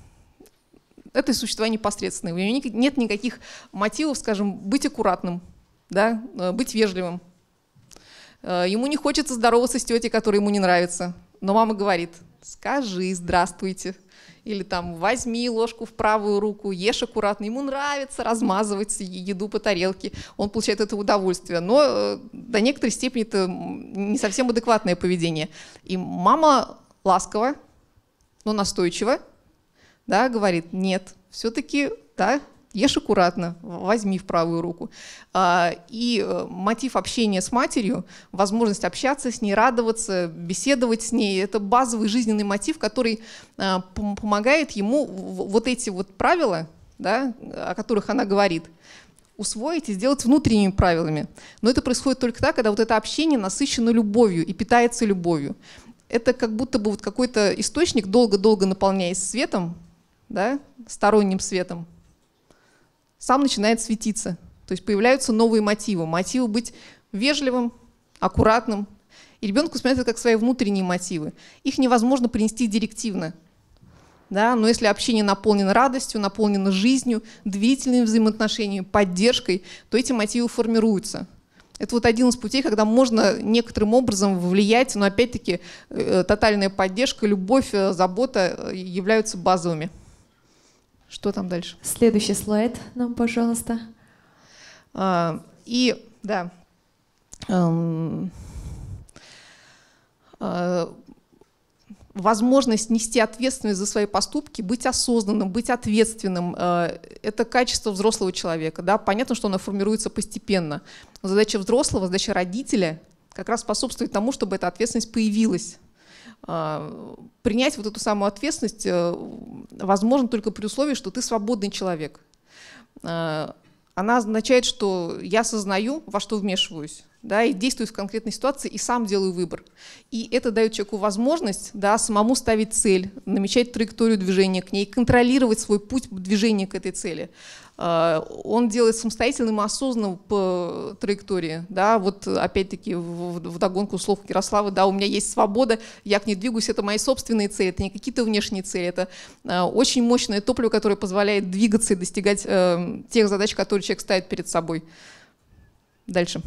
это существо непосредственное, у него нет никаких мотивов, скажем, быть аккуратным, да, быть вежливым. Э, ему не хочется здороваться с тетей, которая ему не нравится, но мама говорит: скажи здравствуйте. Или там возьми ложку в правую руку, ешь аккуратно. Ему нравится размазывать еду по тарелке, он получает это удовольствие. Но э, до некоторой степени это не совсем адекватное поведение. И мама ласково, но настойчиво, да, говорит: нет, все-таки, да, ешь аккуратно, возьми в правую руку. И мотив общения с матерью, возможность общаться с ней, радоваться, беседовать с ней, это базовый жизненный мотив, который помогает ему вот эти вот правила, да, о которых она говорит, усвоить и сделать внутренними правилами. Но это происходит только так, когда вот это общение насыщено любовью и питается любовью. Это как будто бы вот какой-то источник, долго-долго наполняясь светом, да, сторонним светом, сам начинает светиться. То есть появляются новые мотивы. Мотивы быть вежливым, аккуратным. И ребенок воспринимает это как свои внутренние мотивы. Их невозможно принести директивно. Да? Но если общение наполнено радостью, наполнено жизнью, доверительными взаимоотношениями, поддержкой, то эти мотивы формируются. Это вот один из путей, когда можно некоторым образом влиять, но опять-таки тотальная поддержка, любовь, забота являются базовыми. Что там дальше? Следующий слайд нам, пожалуйста. А, и, да, эм, э, возможность нести ответственность за свои поступки, быть осознанным, быть ответственным, э, это качество взрослого человека. Да? Понятно, что оно формируется постепенно. Но задача взрослого, задача родителя как раз способствует тому, чтобы эта ответственность появилась. Принять вот эту самую ответственность возможно только при условии, что ты свободный человек. Она означает, что я осознаю, во что вмешиваюсь, да, и действую в конкретной ситуации, и сам делаю выбор. И это дает человеку возможность, да, самому ставить цель, намечать траекторию движения к ней, контролировать свой путь движения к этой цели. Он делает самостоятельным и осознанным по траектории. Да, вот опять-таки вдогонку слов Ярославы, да, у меня есть свобода, я к ней двигаюсь, это мои собственные цели, это не какие-то внешние цели, это очень мощное топливо, которое позволяет двигаться и достигать тех задач, которые человек ставит перед собой. Дальше.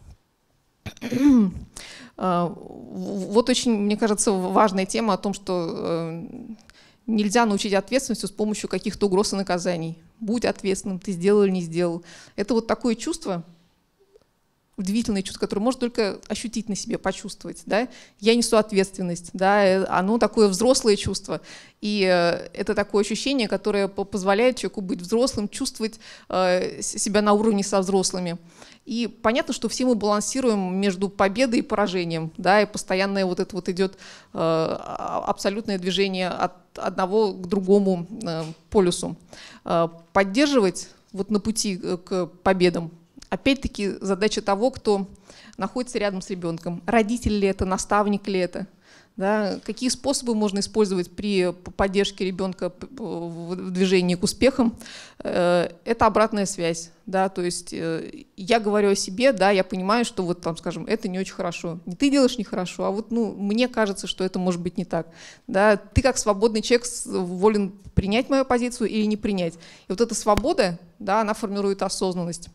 Вот очень, мне кажется, важная тема о том, что нельзя научить ответственности с помощью каких-то угроз и наказаний. Будь ответственным, ты сделал или не сделал. Это вот такое чувство, удивительное чувство, которое можно только ощутить на себе, почувствовать. Да? Я несу ответственность, да? Оно такое взрослое чувство. И это такое ощущение, которое позволяет человеку быть взрослым, чувствовать себя на уровне со взрослыми. И понятно, что все мы балансируем между победой и поражением, да, и постоянное вот это вот идет э, абсолютное движение от одного к другому э, полюсу. Э, поддерживать вот на пути к победам, опять-таки, задача того, кто находится рядом с ребенком. Родитель ли это, наставник ли это? Да, какие способы можно использовать при поддержке ребенка в движении к успехам? Это обратная связь. Да, то есть я говорю о себе, да, я понимаю, что вот там, скажем, это не очень хорошо. Не ты делаешь нехорошо, а вот ну, мне кажется, что это может быть не так. Да, ты как свободный человек волен принять мою позицию или не принять. И вот эта свобода, да, она формирует осознанность.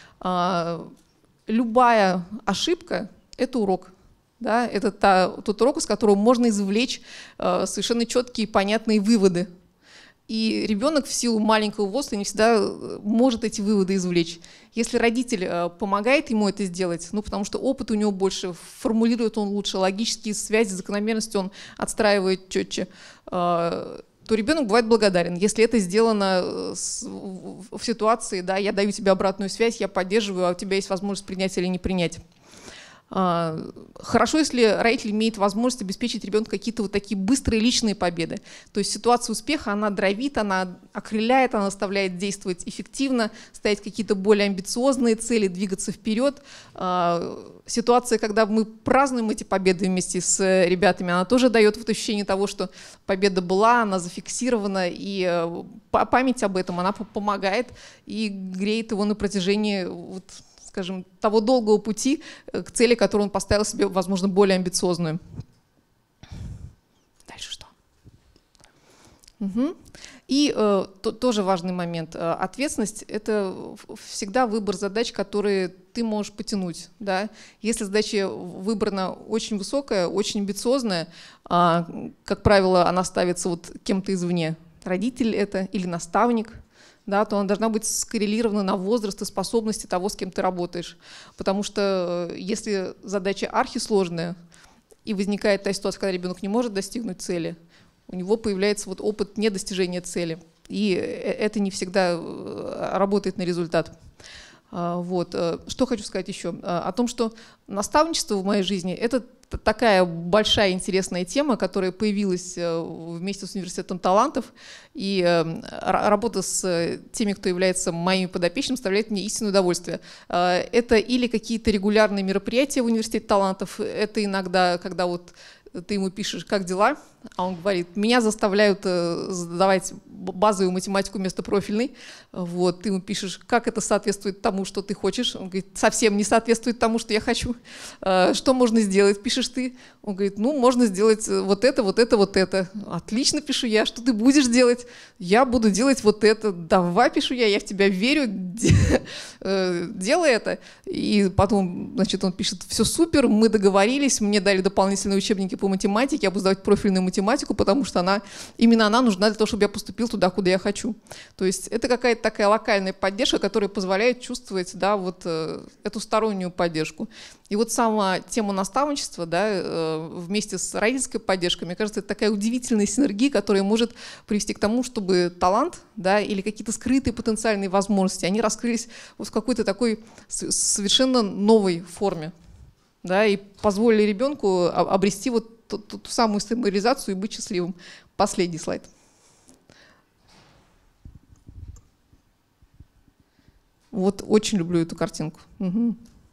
Любая ошибка – это урок. Да, это та, тот урок, из которого можно извлечь э, совершенно четкие и понятные выводы. И ребенок в силу маленького возраста не всегда может эти выводы извлечь. Если родитель э, помогает ему это сделать, ну, потому что опыт у него больше, формулирует он лучше, логические связи, закономерности он отстраивает четче, э, то ребенок бывает благодарен. Если это сделано с, в, в ситуации, да, я даю тебе обратную связь, я поддерживаю, а у тебя есть возможность принять или не принять. Хорошо, если родитель имеет возможность обеспечить ребенку какие-то вот такие быстрые личные победы. То есть ситуация успеха, она дровит, она окрыляет, она заставляет действовать эффективно, ставить какие-то более амбициозные цели, двигаться вперед. Ситуация, когда мы празднуем эти победы вместе с ребятами, она тоже дает вот ощущение того, что победа была, она зафиксирована, и память об этом, она помогает и греет его на протяжении вот, скажем, того долгого пути к цели, которую он поставил себе, возможно, более амбициозную. Дальше что? Угу. И э, то, тоже важный момент. Ответственность – это всегда выбор задач, которые ты можешь потянуть. Да? Если задача выбрана очень высокая, очень амбициозная, э, как правило, она ставится вот кем-то извне. Родитель это или наставник, да, то она должна быть скоррелирована на возраст и способности того, с кем ты работаешь. Потому что если задача архисложная, и возникает та ситуация, когда ребенок не может достигнуть цели, у него появляется вот опыт недостижения цели. И это не всегда работает на результат. Вот. Что хочу сказать еще? О том, что наставничество в моей жизни – это такая большая интересная тема, которая появилась вместе с университетом талантов. И работа с теми, кто является моими подопечными, доставляет мне истинное удовольствие. Это или какие-то регулярные мероприятия в университете талантов, это иногда, когда вот ты ему пишешь, как дела, а он говорит, меня заставляют задавать базовую математику вместо профильной. Вот, ты ему пишешь, как это соответствует тому, что ты хочешь. Он говорит, совсем не соответствует тому, что я хочу. Что можно сделать, пишешь ты. Он говорит, ну, можно сделать вот это, вот это, вот это. Отлично, пишу я. Что ты будешь делать? Я буду делать вот это. Давай, пишу я, я в тебя верю. Делай это. И потом, значит, он пишет, все супер, мы договорились, мне дали дополнительные учебники по математике, я буду сдавать профильную математику, потому что она, именно она нужна для того, чтобы я поступил туда, куда я хочу. То есть это какая-то такая локальная поддержка, которая позволяет чувствовать, да, вот, э, эту стороннюю поддержку. И вот сама тема наставничества, да, э, вместе с родительской поддержкой, мне кажется, это такая удивительная синергия, которая может привести к тому, чтобы талант, да, или какие-то скрытые потенциальные возможности, они раскрылись вот в какой-то такой совершенно новой форме, да, и позволили ребенку обрести вот ту, ту, ту самую самореализацию и быть счастливым. Последний слайд. Вот очень люблю эту картинку. Угу.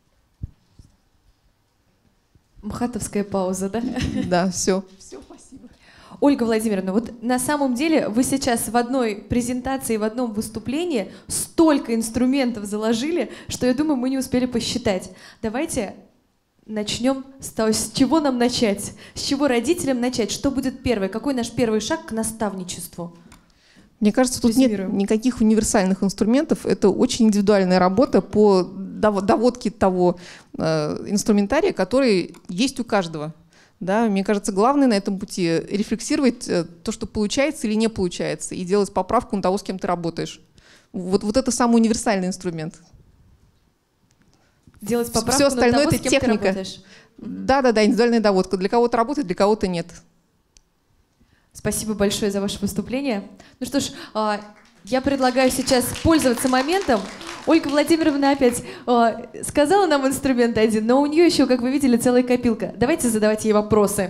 Мхатовская пауза, да? Да, все. Все, спасибо. Ольга Владимировна, вот на самом деле вы сейчас в одной презентации, в одном выступлении столько инструментов заложили, что, я думаю, мы не успели посчитать. Давайте начнем с того, с чего нам начать, с чего родителям начать, что будет первое, какой наш первый шаг к наставничеству? Мне кажется, тут нет никаких универсальных инструментов. Это очень индивидуальная работа по доводке того э, инструментария, который есть у каждого. Да? Мне кажется, главное на этом пути рефлексировать э, то, что получается или не получается, и делать поправку на того, с кем ты работаешь. Вот, вот это самый универсальный инструмент. Делать поправку Все остальное на того, это с кем ты техника. работаешь. Да-да-да, индивидуальная доводка. Для кого-то работает, для кого-то нет. Спасибо большое за ваше выступление. Ну что ж, а, я предлагаю сейчас пользоваться моментом. Ольга Владимировна опять а, сказала нам инструмент один, но у нее еще, как вы видели, целая копилка. Давайте задавать ей вопросы.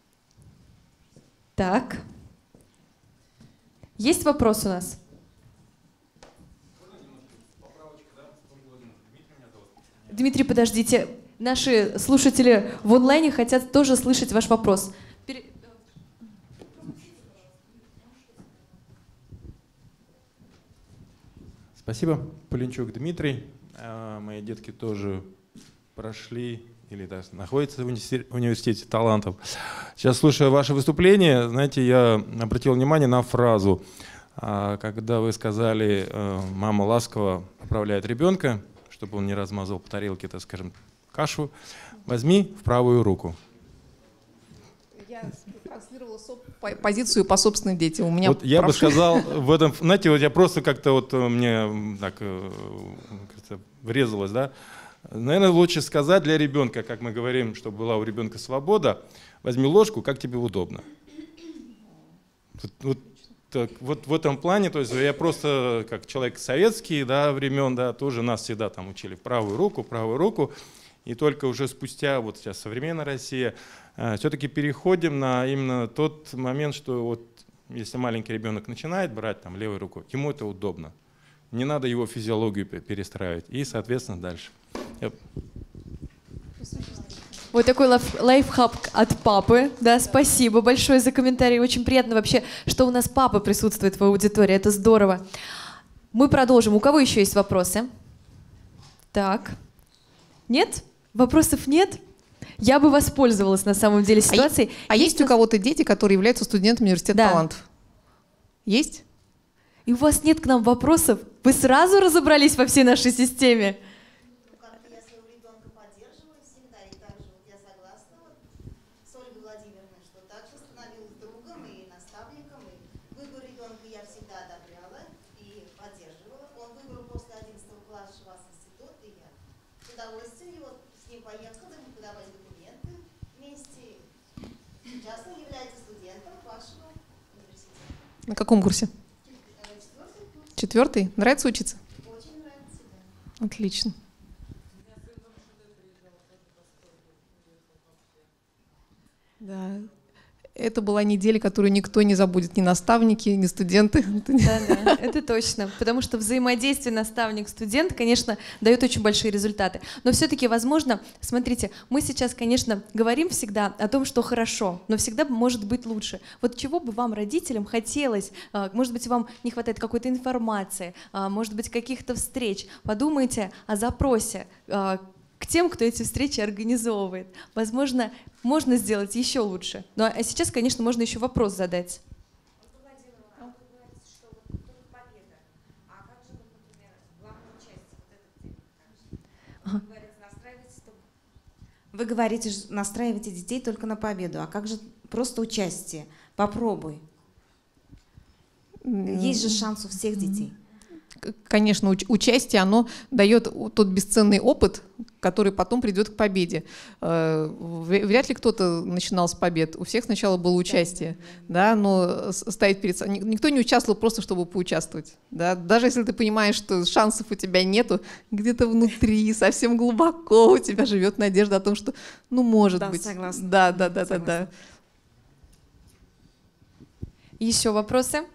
Так. Есть вопрос у нас? Дмитрий, подождите. Наши слушатели в онлайне хотят тоже слышать ваш вопрос. Пере... Спасибо. Полинчук Дмитрий. А, мои детки тоже прошли или даже находятся в университете талантов. Сейчас, слушая ваше выступление, знаете, я обратил внимание на фразу, когда вы сказали, мама ласково поправляет ребенка, чтобы он не размазал по тарелке, так скажем, кашу, возьми в правую руку. Я транслировала позицию по собственным детям. У меня вот я прошли... бы сказал в этом, знаете, вот я просто как-то вот мне так как-то врезалось, да. Наверное, лучше сказать для ребенка, как мы говорим, чтобы была у ребенка свобода, возьми ложку, как тебе удобно. Вот, вот, так, вот в этом плане, то есть я просто как человек советский, да, времен, да, тоже нас всегда там учили в правую руку, правую руку. И только уже спустя, вот сейчас современная Россия, э, все-таки переходим на именно тот момент, что вот если маленький ребенок начинает брать там левой рукой, ему это удобно. Не надо его физиологию перестраивать. И, соответственно, дальше. Yep. Вот такой лайфхак от папы. Да, спасибо большое за комментарий. Очень приятно вообще, что у нас папа присутствует в аудитории. Это здорово. Мы продолжим. У кого еще есть вопросы? Так. Нет? Вопросов нет? Я бы воспользовалась на самом деле ситуацией. А, а есть, есть у кого-то дети, которые являются студентами университета да. талантов? Есть? И у вас нет к нам вопросов? Вы сразу разобрались во всей нашей системе? На каком курсе? Четвертый. Нравится учиться? Очень нравится, да. Отлично. Да. Это была неделя, которую никто не забудет, ни наставники, ни студенты. Да-да, это точно. Потому что взаимодействие наставник-студент, конечно, дает очень большие результаты. Но все-таки, возможно, смотрите, мы сейчас, конечно, говорим всегда о том, что хорошо, но всегда может быть лучше. Вот чего бы вам, родителям, хотелось? Может быть, вам не хватает какой-то информации, может быть, каких-то встреч. Подумайте о запросе к тем, кто эти встречи организовывает. Возможно, можно сделать еще лучше. Ну, а сейчас, конечно, можно еще вопрос задать. Вы говорите, настраивайте детей только на победу. А как же просто участие? Попробуй. Есть же шанс у всех детей. Конечно, уч- участие, оно дает тот бесценный опыт, который потом придет к победе. Вряд ли кто-то начинал с побед. У всех сначала было участие, да, но ставить перед собой... Никто не участвовал просто, чтобы поучаствовать. Да? Даже если ты понимаешь, что шансов у тебя нету, где-то внутри, совсем глубоко у тебя живет надежда о том, что, ну, может да, быть. Согласна. Да, да, да, да, да. Еще вопросы?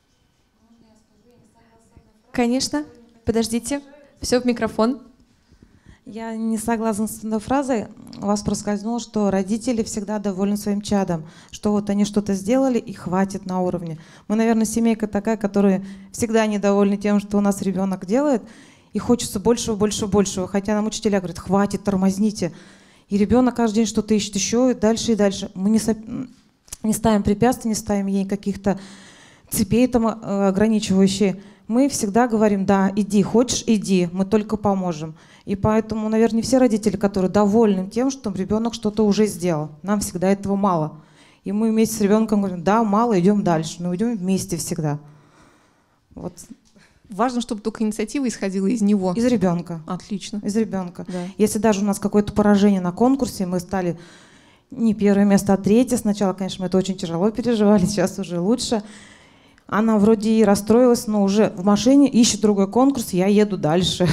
Конечно. Подождите. Все в микрофон. Я не согласна с этой фразой. У вас проскользнуло, что родители всегда довольны своим чадом, что вот они что-то сделали и хватит на уровне. Мы, наверное, семейка такая, которая всегда недовольны тем, что у нас ребенок делает, и хочется большего, большего, большего. Хотя нам учителя говорят, хватит, тормозните. И ребенок каждый день что-то ищет еще, и дальше, и дальше. Мы не, со... не ставим препятствий, не ставим ей каких-то цепей там ограничивающих. Мы всегда говорим, да, иди, хочешь, иди, мы только поможем. И поэтому, наверное, не все родители, которые довольны тем, что ребенок что-то уже сделал. Нам всегда этого мало. И мы вместе с ребенком говорим, да, мало, идем дальше, но идем вместе всегда. Вот. Важно, чтобы только инициатива исходила из него. Из ребенка. Отлично. Из ребенка. Да. Если даже у нас какое-то поражение на конкурсе, мы стали не первое место, а третье. Сначала, конечно, мы это очень тяжело переживали, сейчас уже лучше. Она вроде и расстроилась, но уже в машине ищет другой конкурс, я еду дальше.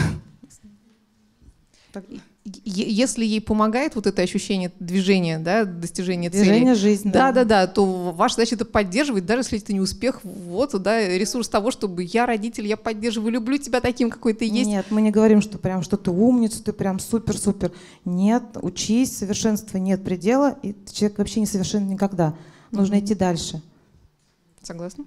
Если ей помогает вот это ощущение движения, да, достижения цели. Движение жизни. Да, да, да, то ваша задача это поддерживать, даже если это не успех, вот, да, ресурс того, чтобы я родитель, я поддерживаю, люблю тебя таким, какой ты есть. Нет, мы не говорим, что прям что ты умница, ты прям супер-супер. Нет, учись, совершенства нет предела, и человек вообще не совершен никогда. Нужно mm-hmm. идти дальше. Согласна.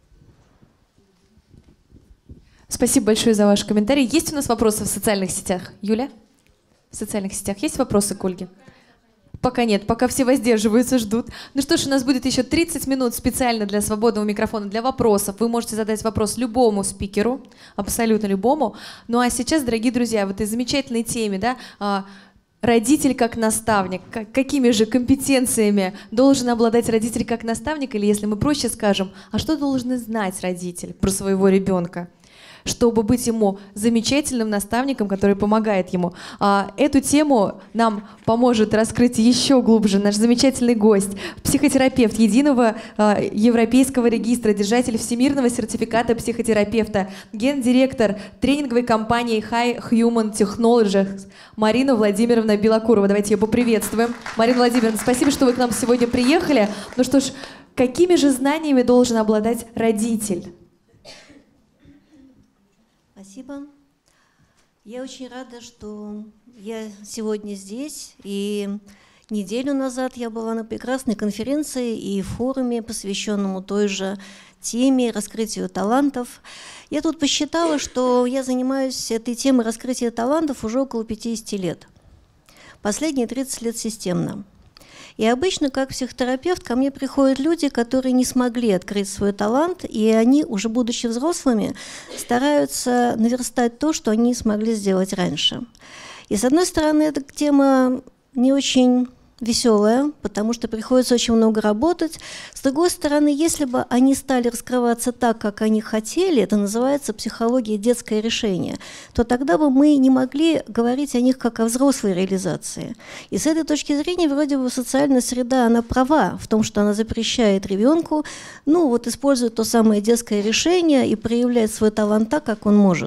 Спасибо большое за ваш комментарий. Есть у нас вопросы в социальных сетях? Юля? В социальных сетях есть вопросы к Ольге? Пока нет, пока все воздерживаются, ждут. Ну что ж, у нас будет еще тридцать минут специально для свободного микрофона, для вопросов. Вы можете задать вопрос любому спикеру, абсолютно любому. Ну а сейчас, дорогие друзья, в этой замечательной теме, да, родитель как наставник. Какими же компетенциями должен обладать родитель как наставник? Или если мы проще скажем, а что должен знать родитель про своего ребенка, чтобы быть ему замечательным наставником, который помогает ему. А, эту тему нам поможет раскрыть еще глубже наш замечательный гость, психотерапевт Единого а, Европейского регистра, держатель Всемирного сертификата психотерапевта, гендиректор тренинговой компании High Human Technologies Марина Владимировна Белокурова. Давайте ее поприветствуем. Марина Владимировна, спасибо, что вы к нам сегодня приехали. Ну что ж, какими же знаниями должен обладать родитель? Спасибо. Я очень рада, что я сегодня здесь. И неделю назад я была на прекрасной конференции и форуме, посвященному той же теме раскрытию талантов. Я тут посчитала, что я занимаюсь этой темой раскрытия талантов уже около пятидесяти лет. Последние тридцать лет системно. И обычно, как психотерапевт, ко мне приходят люди, которые не смогли открыть свой талант, и они, уже будучи взрослыми, стараются наверстать то, что они не смогли сделать раньше. И, с одной стороны, эта тема не очень веселая, потому что приходится очень много работать. С другой стороны, если бы они стали раскрываться так, как они хотели, это называется психология детское решение, то тогда бы мы не могли говорить о них как о взрослой реализации. И с этой точки зрения, вроде бы, социальная среда, она права в том, что она запрещает ребенку, ну, вот использовать то самое детское решение и проявлять свой талант так, как он может.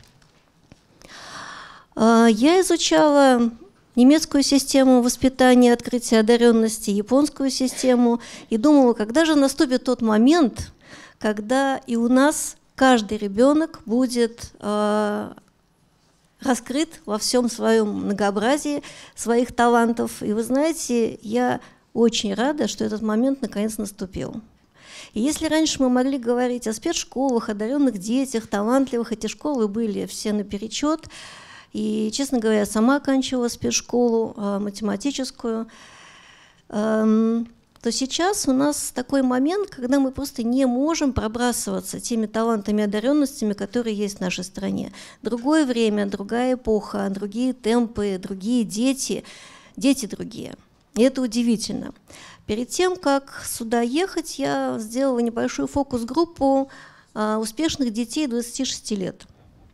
Я изучала немецкую систему воспитания, открытия одаренности, японскую систему, и думала, когда же наступит тот момент, когда и у нас каждый ребенок будет э, раскрыт во всем своем многообразии своих талантов. И вы знаете, я очень рада, что этот момент наконец наступил. И если раньше мы могли говорить о спецшколах, одаренных детях, талантливых, эти школы были все наперечет. И, честно говоря, я сама оканчивала спецшколу математическую, то сейчас у нас такой момент, когда мы просто не можем пробрасываться теми талантами и одаренностями, которые есть в нашей стране. Другое время, другая эпоха, другие темпы, другие дети, дети другие. И это удивительно. Перед тем, как сюда ехать, я сделала небольшую фокус-группу успешных детей двадцати шести лет.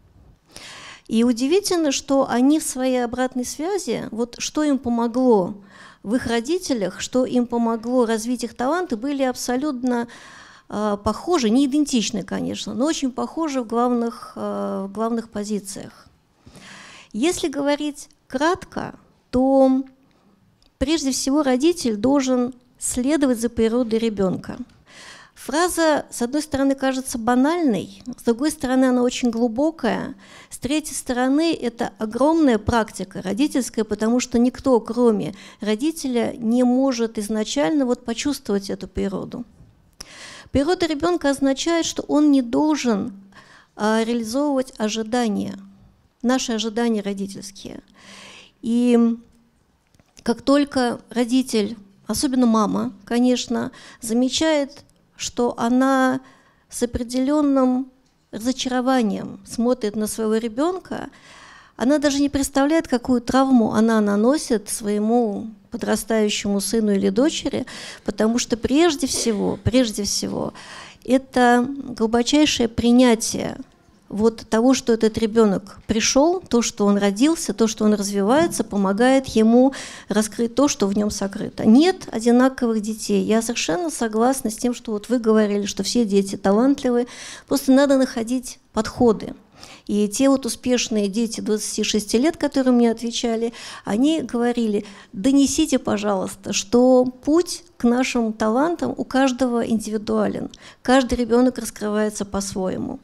И удивительно, что они в своей обратной связи, вот что им помогло в их родителях, что им помогло развить их таланты, были абсолютно э, похожи, не идентичны, конечно, но очень похожи в главных, э, в главных позициях. Если говорить кратко, то прежде всего родитель должен следовать за природой ребенка. Фраза, с одной стороны, кажется банальной, с другой стороны, она очень глубокая, с третьей стороны, это огромная практика родительская, потому что никто, кроме родителя, не может изначально вот почувствовать эту природу. Природа ребенка означает, что он не должен а, реализовывать ожидания, наши ожидания родительские. И как только родитель, особенно мама, конечно, замечает, что она с определенным разочарованием смотрит на своего ребенка, она даже не представляет, какую травму она наносит своему подрастающему сыну или дочери, потому что прежде всего, прежде всего, это глубочайшее принятие вот того, что этот ребенок пришел, то, что он родился, то, что он развивается, помогает ему раскрыть то, что в нем сокрыто. Нет одинаковых детей. Я совершенно согласна с тем, что вот вы говорили, что все дети талантливые. Просто надо находить подходы. И те вот успешные дети двадцати шести лет, которые мне отвечали, они говорили: донесите, пожалуйста, что путь к нашим талантам у каждого индивидуален. Каждый ребенок раскрывается по-своему.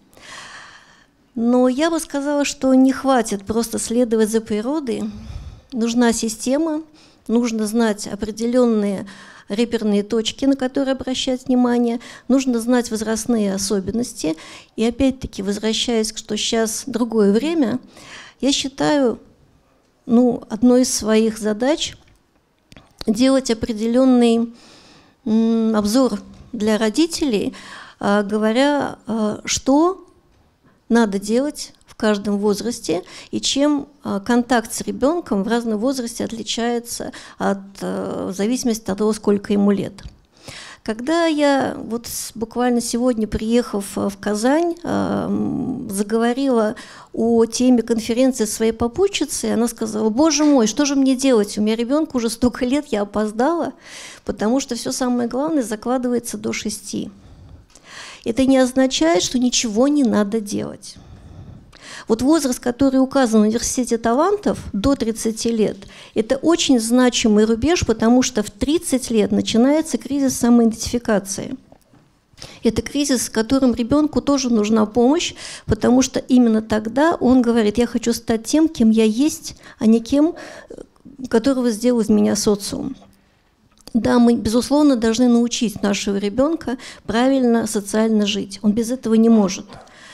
Но я бы сказала, что не хватит просто следовать за природой. Нужна система, нужно знать определенные реперные точки, на которые обращать внимание, нужно знать возрастные особенности. И опять-таки, возвращаясь, что сейчас другое время, я считаю, ну, одной из своих задач делать определенный м, обзор для родителей, а, говоря, а, что надо делать в каждом возрасте и чем а, контакт с ребенком в разном возрасте отличается от, а, в зависимости от того, сколько ему лет. Когда я вот буквально сегодня, приехав в Казань, а, заговорила о теме конференции своей попутчицы, она сказала: «Боже мой, что же мне делать? У меня ребенку уже столько лет, я опоздала, потому что все самое главное закладывается до шести». Это не означает, что ничего не надо делать. Вот возраст, который указан в университете талантов, до тридцати лет, это очень значимый рубеж, потому что в тридцать лет начинается кризис самоидентификации. Это кризис, с которым ребенку тоже нужна помощь, потому что именно тогда он говорит: я хочу стать тем, кем я есть, а не кем, которого сделал из меня социум. Да, мы, безусловно, должны научить нашего ребенка правильно социально жить. Он без этого не может.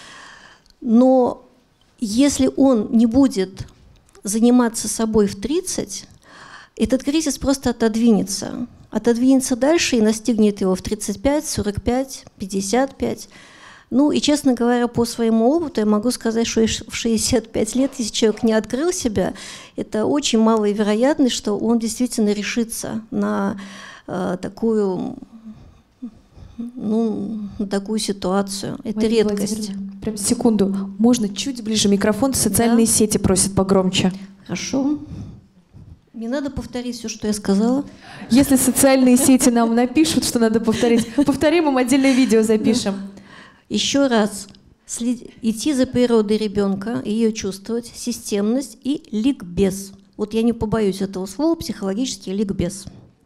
Но если он не будет заниматься собой в тридцать, этот кризис просто отодвинется. Отодвинется дальше и настигнет его в тридцать пять, сорок пять, пятьдесят пять. Ну и, честно говоря, по своему опыту я могу сказать, что в шестьдесят пять лет, если человек не открыл себя, это очень малая вероятность, что он действительно решится на э, такую, ну, на такую ситуацию. Это Мария редкость. Прям секунду. Можно чуть ближе микрофон? Социальные Да. сети просят погромче. Хорошо. Не надо повторить все, что я сказала. Если социальные сети нам напишут, что надо повторить, повторим, им отдельное видео запишем. Еще раз, след... идти за природой ребенка, ее чувствовать, системность и ликбез. Вот я не побоюсь этого слова, психологический ликбез.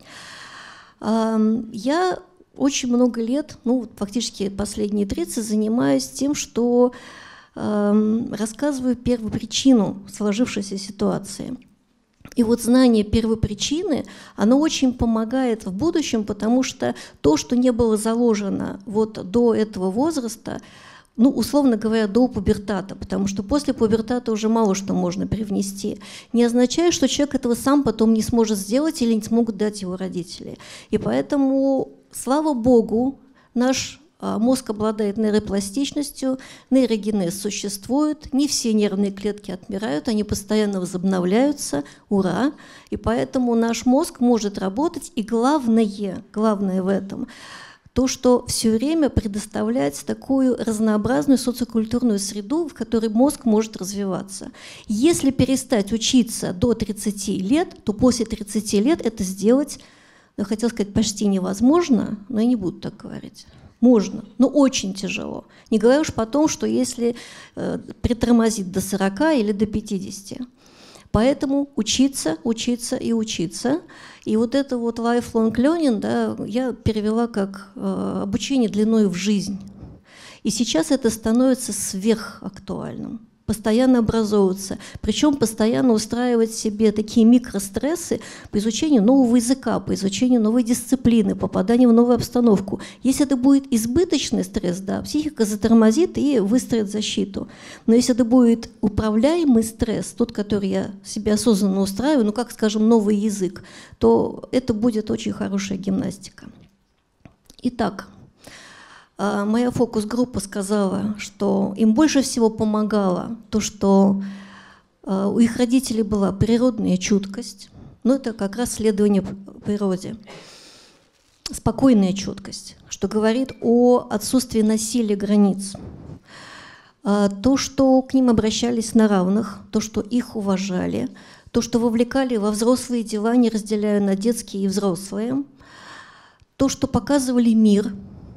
Я очень много лет, ну фактически последние тридцать, занимаюсь тем, что рассказываю первопричину сложившейся ситуации. И вот знание первопричины, оно очень помогает в будущем, потому что то, что не было заложено вот до этого возраста, ну, условно говоря, до пубертата, потому что после пубертата уже мало что можно привнести, не означает, что человек этого сам потом не сможет сделать или не смогут дать его родители. И поэтому, слава Богу, наш мозг обладает нейропластичностью, нейрогенез существует, не все нервные клетки отмирают, они постоянно возобновляются, ура! И поэтому наш мозг может работать, и главное, главное в этом, то, что все время предоставлять такую разнообразную социокультурную среду, в которой мозг может развиваться. Если перестать учиться до тридцати лет, то после тридцати лет это сделать, я хотела сказать, почти невозможно, но я не буду так говорить. Можно, но очень тяжело. Не говоря уж потом, что если э, притормозить до сорока или до пятидесяти. Поэтому учиться, учиться и учиться. И вот это вот lifelong learning, да, я перевела как э, обучение длиной в жизнь. И сейчас это становится сверхактуальным. Постоянно образовываться, причем постоянно устраивать себе такие микрострессы по изучению нового языка, по изучению новой дисциплины, попаданию в новую обстановку. Если это будет избыточный стресс, да, психика затормозит и выстроит защиту. Но если это будет управляемый стресс, тот, который я себе осознанно устраиваю, ну как, скажем, новый язык, то это будет очень хорошая гимнастика. Итак, моя фокус-группа сказала, что им больше всего помогало то, что у их родителей была природная чуткость, но это как раз следование природе. Спокойная чуткость, что говорит о отсутствии насилия границ. то, что к ним обращались на равных, то, что их уважали, то, что вовлекали во взрослые дела, не разделяя на детские и взрослые, то, что показывали мир,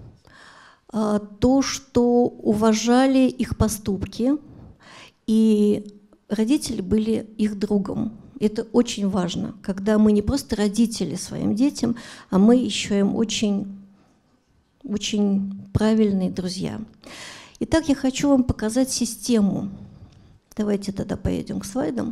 то, что уважали их поступки, и родители были их другом. Это очень важно, когда мы не просто родители своим детям, а мы еще им очень, очень правильные друзья. Итак, я хочу вам показать систему. Давайте тогда поедем к слайдам.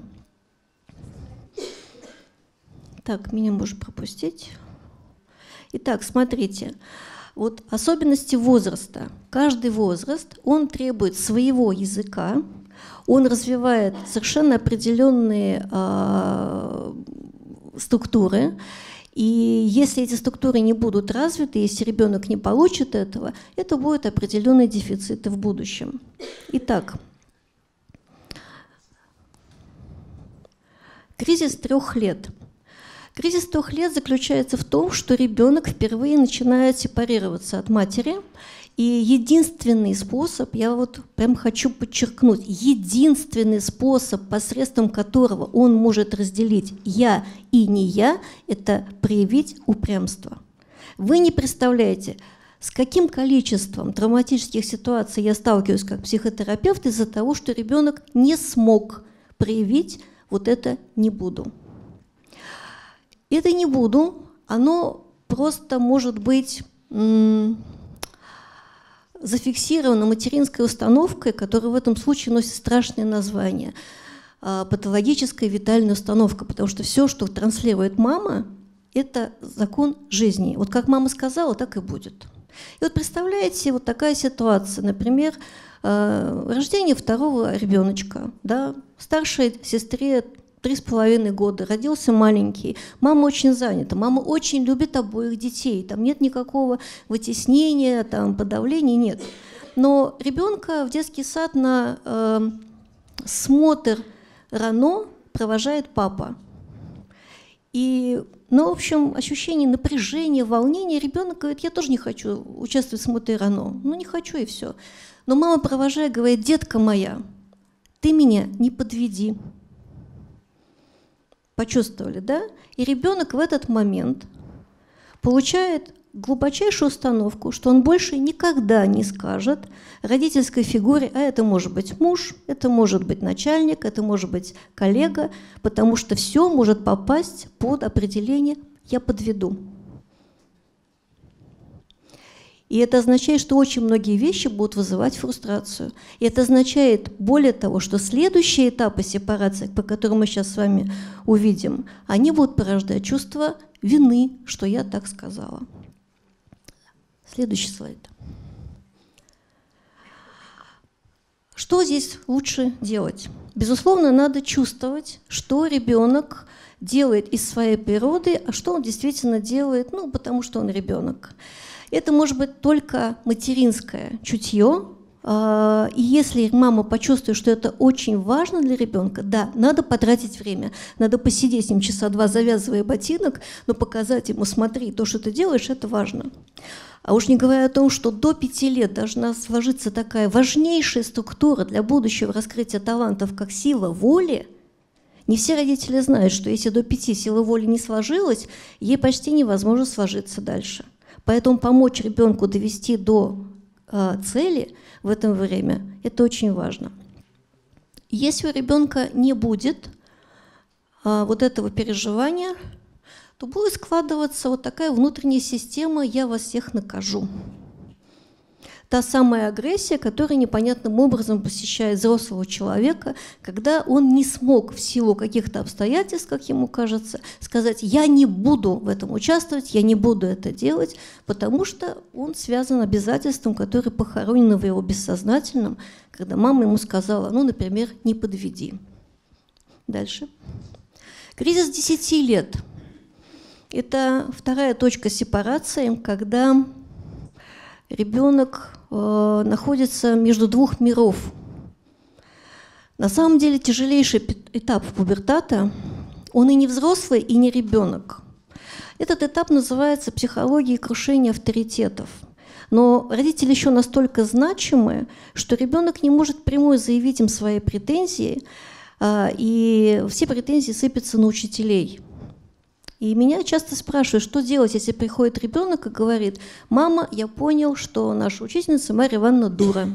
Так, меня можно пропустить. Итак, смотрите. Вот особенности возраста. Каждый возраст, он требует своего языка, он развивает совершенно определенные э, структуры. И если эти структуры не будут развиты, если ребенок не получит этого, это будут определенные дефициты в будущем. Итак, кризис трех лет. Кризис трех лет заключается в том, что ребенок впервые начинает сепарироваться от матери. И единственный способ, я вот прям хочу подчеркнуть, единственный способ, посредством которого он может разделить «я» и «не я», это проявить упрямство. Вы не представляете, с каким количеством травматических ситуаций я сталкиваюсь как психотерапевт из-за того, что ребенок не смог проявить вот это «не буду». Это «не буду», оно просто может быть м- зафиксировано материнской установкой, которая в этом случае носит страшное название – патологическая витальная установка, потому что все, что транслирует мама, это закон жизни. Вот как мама сказала, так и будет. И вот представляете, вот такая ситуация, например, рождение второго ребеночка, да, старшей сестре три с половиной года, родился маленький, мама очень занята, мама очень любит обоих детей, там нет никакого вытеснения, там, подавления, нет. Но ребенка в детский сад на э, смотр рано провожает папа. И, ну, в общем, ощущение напряжения, волнения, ребенок говорит, я тоже не хочу участвовать в смотре рано, ну не хочу и все. Но мама, провожая, говорит, детка моя, ты меня не подведи. Почувствовали, да? И ребенок в этот момент получает глубочайшую установку, что он больше никогда не скажет родительской фигуре, а это может быть муж, это может быть начальник, это может быть коллега, потому что все может попасть под определение «я подведу». И это означает, что очень многие вещи будут вызывать фрустрацию. И это означает, более того, что следующие этапы сепарации, по которым мы сейчас с вами увидим, они будут порождать чувство вины, что я так сказала. Следующий слайд. Что здесь лучше делать? Безусловно, надо чувствовать, что ребенок делает из своей природы, а что он действительно делает, ну, потому что он ребенок. Это может быть только материнское чутье. И если мама почувствует, что это очень важно для ребенка, да, надо потратить время, надо посидеть с ним часа два, завязывая ботинок, но показать ему, смотри, то, что ты делаешь, это важно. А уж не говоря о том, что до пяти лет должна сложиться такая важнейшая структура для будущего раскрытия талантов, как сила воли. Не все родители знают, что если до пяти сила воли не сложилась, ей почти невозможно сложиться дальше. Поэтому помочь ребенку довести до э, цели в это время – это очень важно. Если у ребенка не будет э, вот этого переживания, то будет складываться вот такая внутренняя система «я вас всех накажу». Та самая агрессия, которая непонятным образом посещает взрослого человека, когда он не смог в силу каких-то обстоятельств, как ему кажется, сказать «я не буду в этом участвовать, я не буду это делать», потому что он связан обязательством, которое похоронено в его бессознательном, когда мама ему сказала, ну, например, «не подведи». Дальше. Кризис десяти лет. Это вторая точка сепарации, когда ребенок э, находится между двух миров. На самом деле тяжелейший этап пубертата, он и не взрослый, и не ребенок. Этот этап называется психологией крушения авторитетов. Но родители еще настолько значимы, что ребенок не может прямой заявить им свои претензии, и все претензии сыпятся на учителей. И меня часто спрашивают, что делать, если приходит ребенок и говорит: «Мама, я понял, что наша учительница Марья Ивановна дура».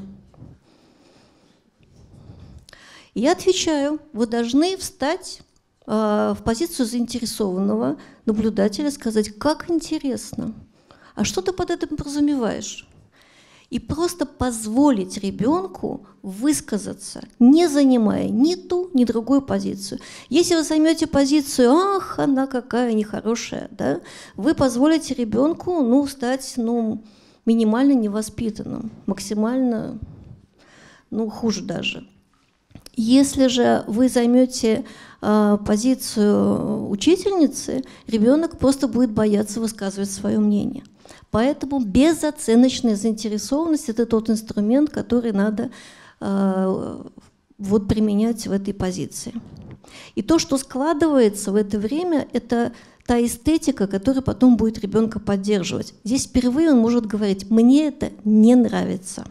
И я отвечаю: вы должны встать э, в позицию заинтересованного наблюдателя, сказать: как интересно, а что ты под этим подразумеваешь? И просто позволить ребенку высказаться, не занимая ни ту, ни другую позицию. Если вы займете позицию: ах, она какая нехорошая, да, вы позволите ребенку, ну, стать, ну, минимально невоспитанным, максимально, ну, хуже даже. Если же вы займете э, позицию учительницы, ребенок просто будет бояться высказывать свое мнение. Поэтому безоценочная заинтересованность – это тот инструмент, который надо э, вот, применять в этой позиции. И то, что складывается в это время, это та эстетика, которая потом будет ребенка поддерживать. Здесь впервые он может говорить: «Мне это не нравится».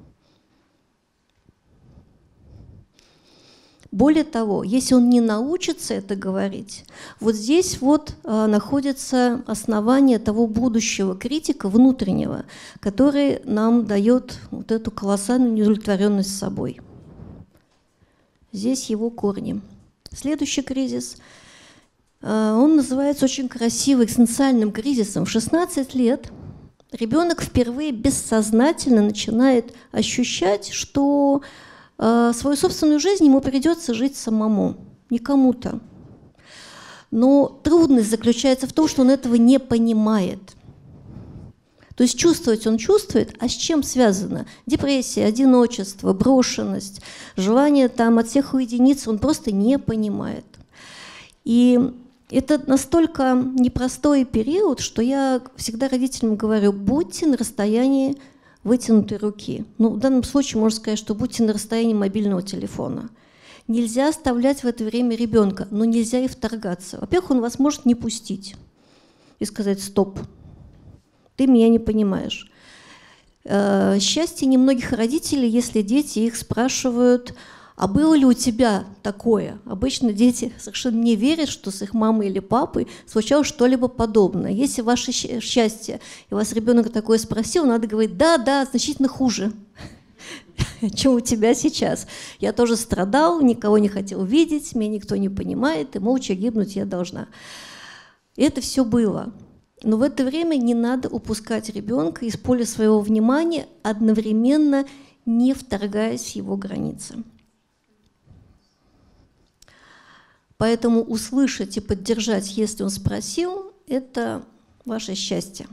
Более того, если он не научится это говорить, вот здесь вот а, находится основание того будущего критика внутреннего, который нам дает вот эту колоссальную неудовлетворенность собой. Здесь его корни. Следующий кризис, а, он называется очень красиво экзистенциальным кризисом. В шестнадцать лет ребенок впервые бессознательно начинает ощущать, что свою собственную жизнь ему придется жить самому, не кому-то. Но трудность заключается в том, что он этого не понимает. То есть чувствовать он чувствует, а с чем связано? Депрессия, одиночество, брошенность, желание там от всех уединиться, он просто не понимает. И это настолько непростой период, что я всегда родителям говорю: будьте на расстоянии вытянутой руки. Ну, в данном случае можно сказать, что будьте на расстоянии мобильного телефона. Нельзя оставлять в это время ребенка, но нельзя и вторгаться. Во-первых, он вас может не пустить и сказать: стоп, ты меня не понимаешь. Счастье немногих родителей, если дети их спрашивают: а было ли у тебя такое? Обычно дети совершенно не верят, что с их мамой или папой случалось что-либо подобное. Если ваше счастье, и вас ребенок такое спросил, надо говорить: да, да, значительно хуже, чем у тебя сейчас. Я тоже страдал, никого не хотел видеть, меня никто не понимает, и молча гибнуть я должна. И это все было. Но в это время не надо упускать ребенка из поля своего внимания, одновременно не вторгаясь в его границы. Поэтому услышать и поддержать, если он спросил, это ваше счастье.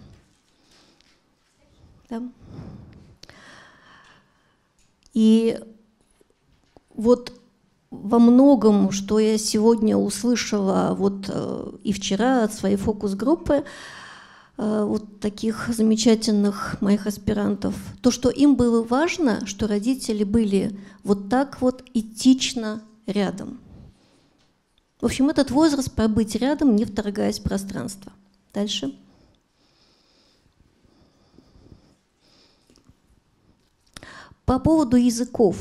Да? И вот во многом, что я сегодня услышала вот и вчера от своей фокус-группы, вот таких замечательных моих аспирантов, то, что им было важно, что родители были вот так вот этично рядом. В общем, этот возраст побыть рядом, не вторгаясь в пространство. Дальше. По поводу языков,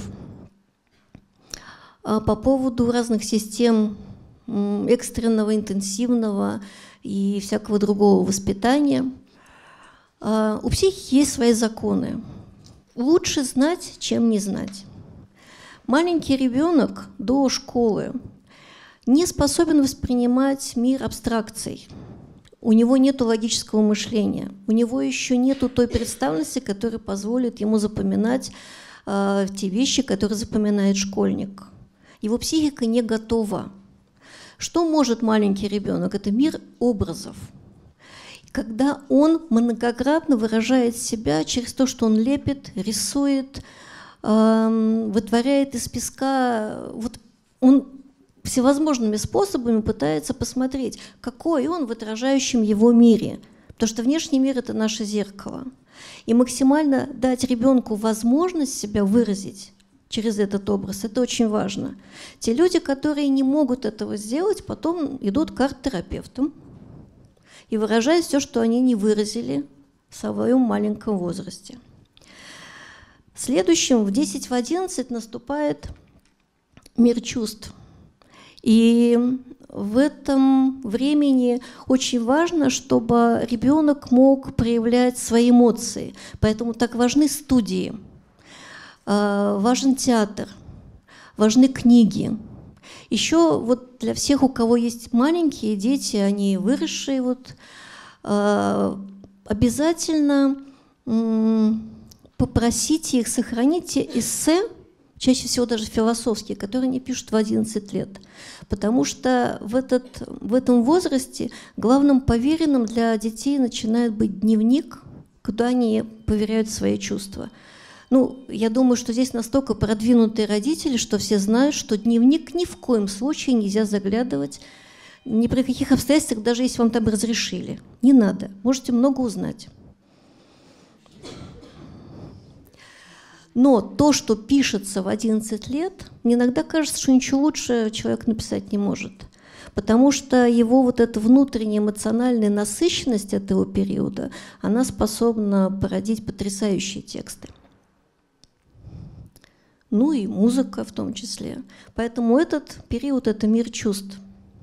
по поводу разных систем экстренного, интенсивного и всякого другого воспитания. У психики есть свои законы. Лучше знать, чем не знать. Маленький ребенок до школы не способен воспринимать мир абстракций. У него нет логического мышления, у него еще нет той представленности, которая позволит ему запоминать э, те вещи, которые запоминает школьник. Его психика не готова. Что может маленький ребенок? Это мир образов. Когда он многократно выражает себя через то, что он лепит, рисует, э, вытворяет из песка, вот он всевозможными способами пытается посмотреть, какой он в отражающем его мире. Потому что внешний мир – это наше зеркало. И максимально дать ребенку возможность себя выразить через этот образ – это очень важно. Те люди, которые не могут этого сделать, потом идут к арт-терапевтам и выражают все, что они не выразили в своем маленьком возрасте. Следующим в десять в одиннадцать наступает мир чувств. И в этом времени очень важно, чтобы ребенок мог проявлять свои эмоции. Поэтому так важны студии, важен театр, важны книги. Еще вот для всех, у кого есть маленькие дети, они выросшие, вот, обязательно попросите их сохранить те эссе, чаще всего даже философские, которые они пишут в одиннадцать лет. Потому что в, этот, в этом возрасте главным поверенным для детей начинает быть дневник, куда они поверяют свои чувства. Ну, я думаю, что здесь настолько продвинутые родители, что все знают, что дневник ни в коем случае нельзя заглядывать, ни при каких обстоятельствах, даже если вам там разрешили. Не надо, можете много узнать. Но то, что пишется в одиннадцать лет, мне иногда кажется, что ничего лучше человек написать не может. Потому что его вот эта внутренняя эмоциональная насыщенность этого периода, она способна породить потрясающие тексты. Ну и музыка в том числе. Поэтому этот период – это мир чувств.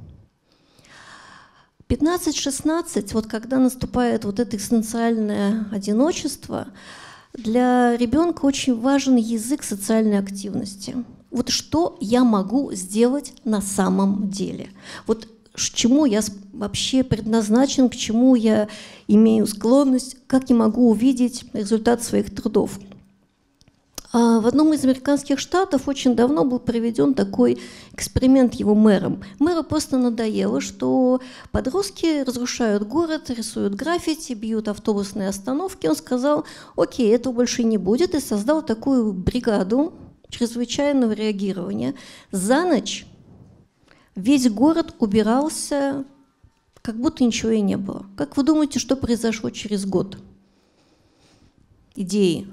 пятнадцать-шестнадцать, вот когда наступает вот это экзистенциальное одиночество, для ребенка очень важен язык социальной активности. Вот что я могу сделать на самом деле? Вот к чему я вообще предназначен, к чему я имею склонность, как я могу увидеть результат своих трудов? В одном из американских штатов очень давно был проведен такой эксперимент его мэром. Мэру просто надоело, что подростки разрушают город, рисуют граффити, бьют автобусные остановки. Он сказал: окей, этого больше не будет, и создал такую бригаду чрезвычайного реагирования. За ночь весь город убирался, как будто ничего и не было. Как вы думаете, что произошло через год? Идеи.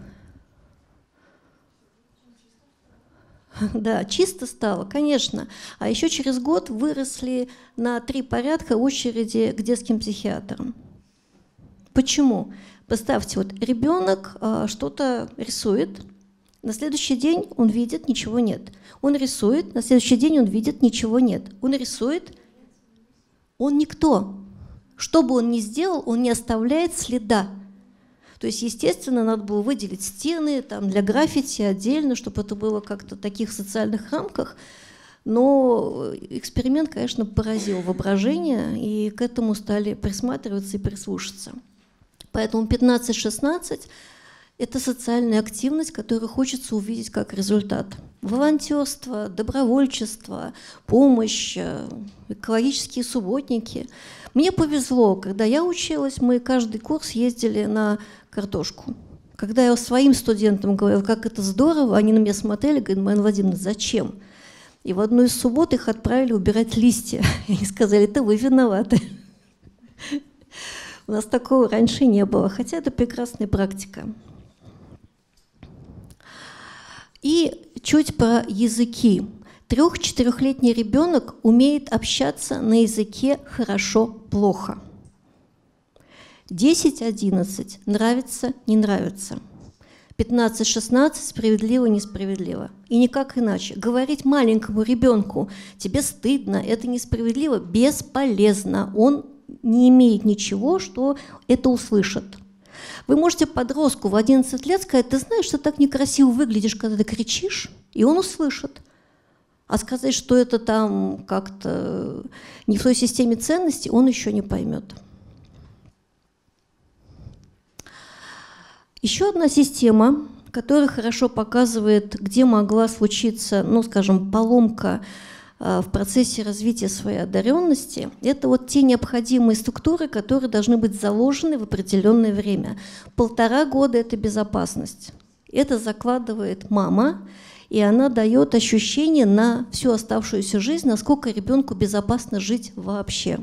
Да, чисто стало, конечно. А еще через год выросли на три порядка очереди к детским психиатрам. Почему? Представьте, вот ребенок а, что-то рисует, на следующий день он видит, ничего нет. Он рисует, на следующий день он видит, ничего нет. Он рисует, он никто. Что бы он ни сделал, он не оставляет следа. То есть, естественно, надо было выделить стены там, для граффити отдельно, чтобы это было как-то в таких социальных рамках. Но эксперимент, конечно, поразил воображение, и к этому стали присматриваться и прислушаться. Поэтому пятнадцать-шестнадцать – это социальная активность, которую хочется увидеть как результат. Волонтерство, добровольчество, помощь, экологические субботники. Мне повезло, когда я училась, мы каждый курс ездили на картошку. Когда я своим студентам говорила, как это здорово, они на меня смотрели, говорят: Марина Владимировна, зачем? И в одну из суббот их отправили убирать листья. И сказали: это вы виноваты. У нас такого раньше не было, хотя это прекрасная практика. И чуть про языки. Трех-четырехлетний ребенок умеет общаться на языке хорошо-плохо. десять-одиннадцать нравится, не нравится. пятнадцать-шестнадцать справедливо-несправедливо. И никак иначе. Говорить маленькому ребенку: тебе стыдно, это несправедливо, бесполезно. Он не имеет ничего, что это услышит. Вы можете подростку в одиннадцать лет сказать: ты знаешь, что так некрасиво выглядишь, когда ты кричишь, и он услышит. А сказать, что это там как-то не в той системе ценностей, он еще не поймет. Еще одна система, которая хорошо показывает, где могла случиться, ну, скажем, поломка в процессе развития своей одаренности, это вот те необходимые структуры, которые должны быть заложены в определенное время. Полтора года – это безопасность. Это закладывает мама, и она дает ощущение на всю оставшуюся жизнь, насколько ребенку безопасно жить вообще.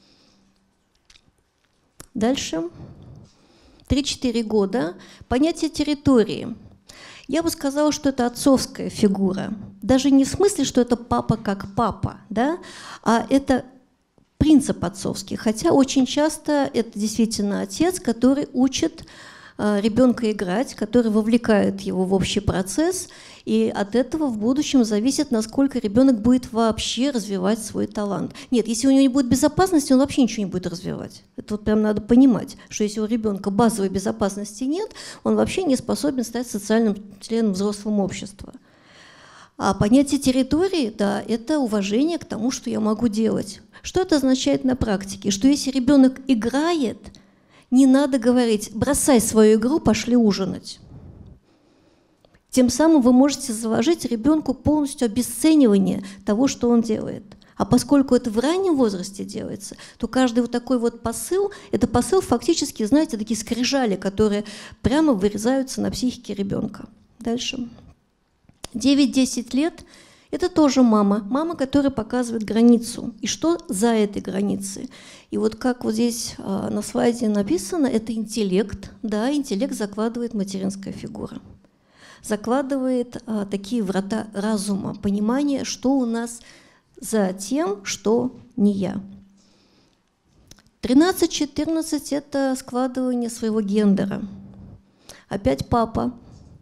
Дальше. три-четыре года. Понятие территории. Я бы сказала, что это отцовская фигура. Даже не в смысле, что это папа как папа, да? А это принцип отцовский. Хотя очень часто это действительно отец, который учит ребенка играть, который вовлекает его в общий процесс, и от этого в будущем зависит, насколько ребенок будет вообще развивать свой талант. Нет, если у него не будет безопасности, он вообще ничего не будет развивать. Это вот прям надо понимать, что если у ребенка базовой безопасности нет, он вообще не способен стать социальным членом взрослого общества. А понятие территории, да, это уважение к тому, что я могу делать. Что это означает на практике? Что если ребенок играет, не надо говорить: бросай свою игру, пошли ужинать. Тем самым вы можете заложить ребенку полностью обесценивание того, что он делает. А поскольку это в раннем возрасте делается, то каждый вот такой вот посыл, это посыл фактически, знаете, такие скрижали, которые прямо вырезаются на психике ребенка. Дальше. девять-десять лет – это тоже мама. Мама, которая показывает границу. И что за этой границей? И вот как вот здесь а, на слайде написано, это интеллект. Да, интеллект закладывает материнская фигура. Закладывает а, такие врата разума, понимание, что у нас за тем, что не я. тринадцать-четырнадцать – это складывание своего гендера. Опять папа.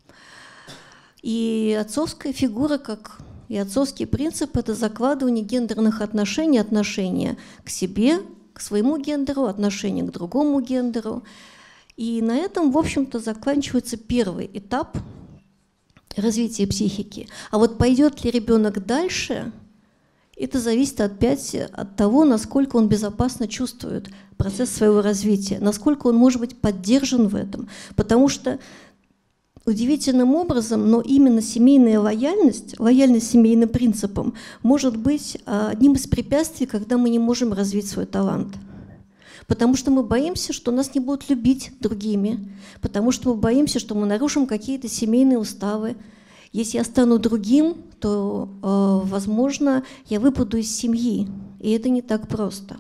И отцовская фигура, как и отцовский принцип, это закладывание гендерных отношений, отношения к себе, к своему гендеру, отношения к другому гендеру. И на этом, в общем-то, заканчивается первый этап развития психики. А вот пойдет ли ребенок дальше, это зависит опять от того, насколько он безопасно чувствует процесс своего развития, насколько он может быть поддержан в этом. Потому что удивительным образом, но именно семейная лояльность, лояльность семейным принципам может быть одним из препятствий, когда мы не можем развить свой талант. Потому что мы боимся, что нас не будут любить другими, потому что мы боимся, что мы нарушим какие-то семейные уставы. Если я стану другим, то, э, возможно, я выпаду из семьи, и это не так просто.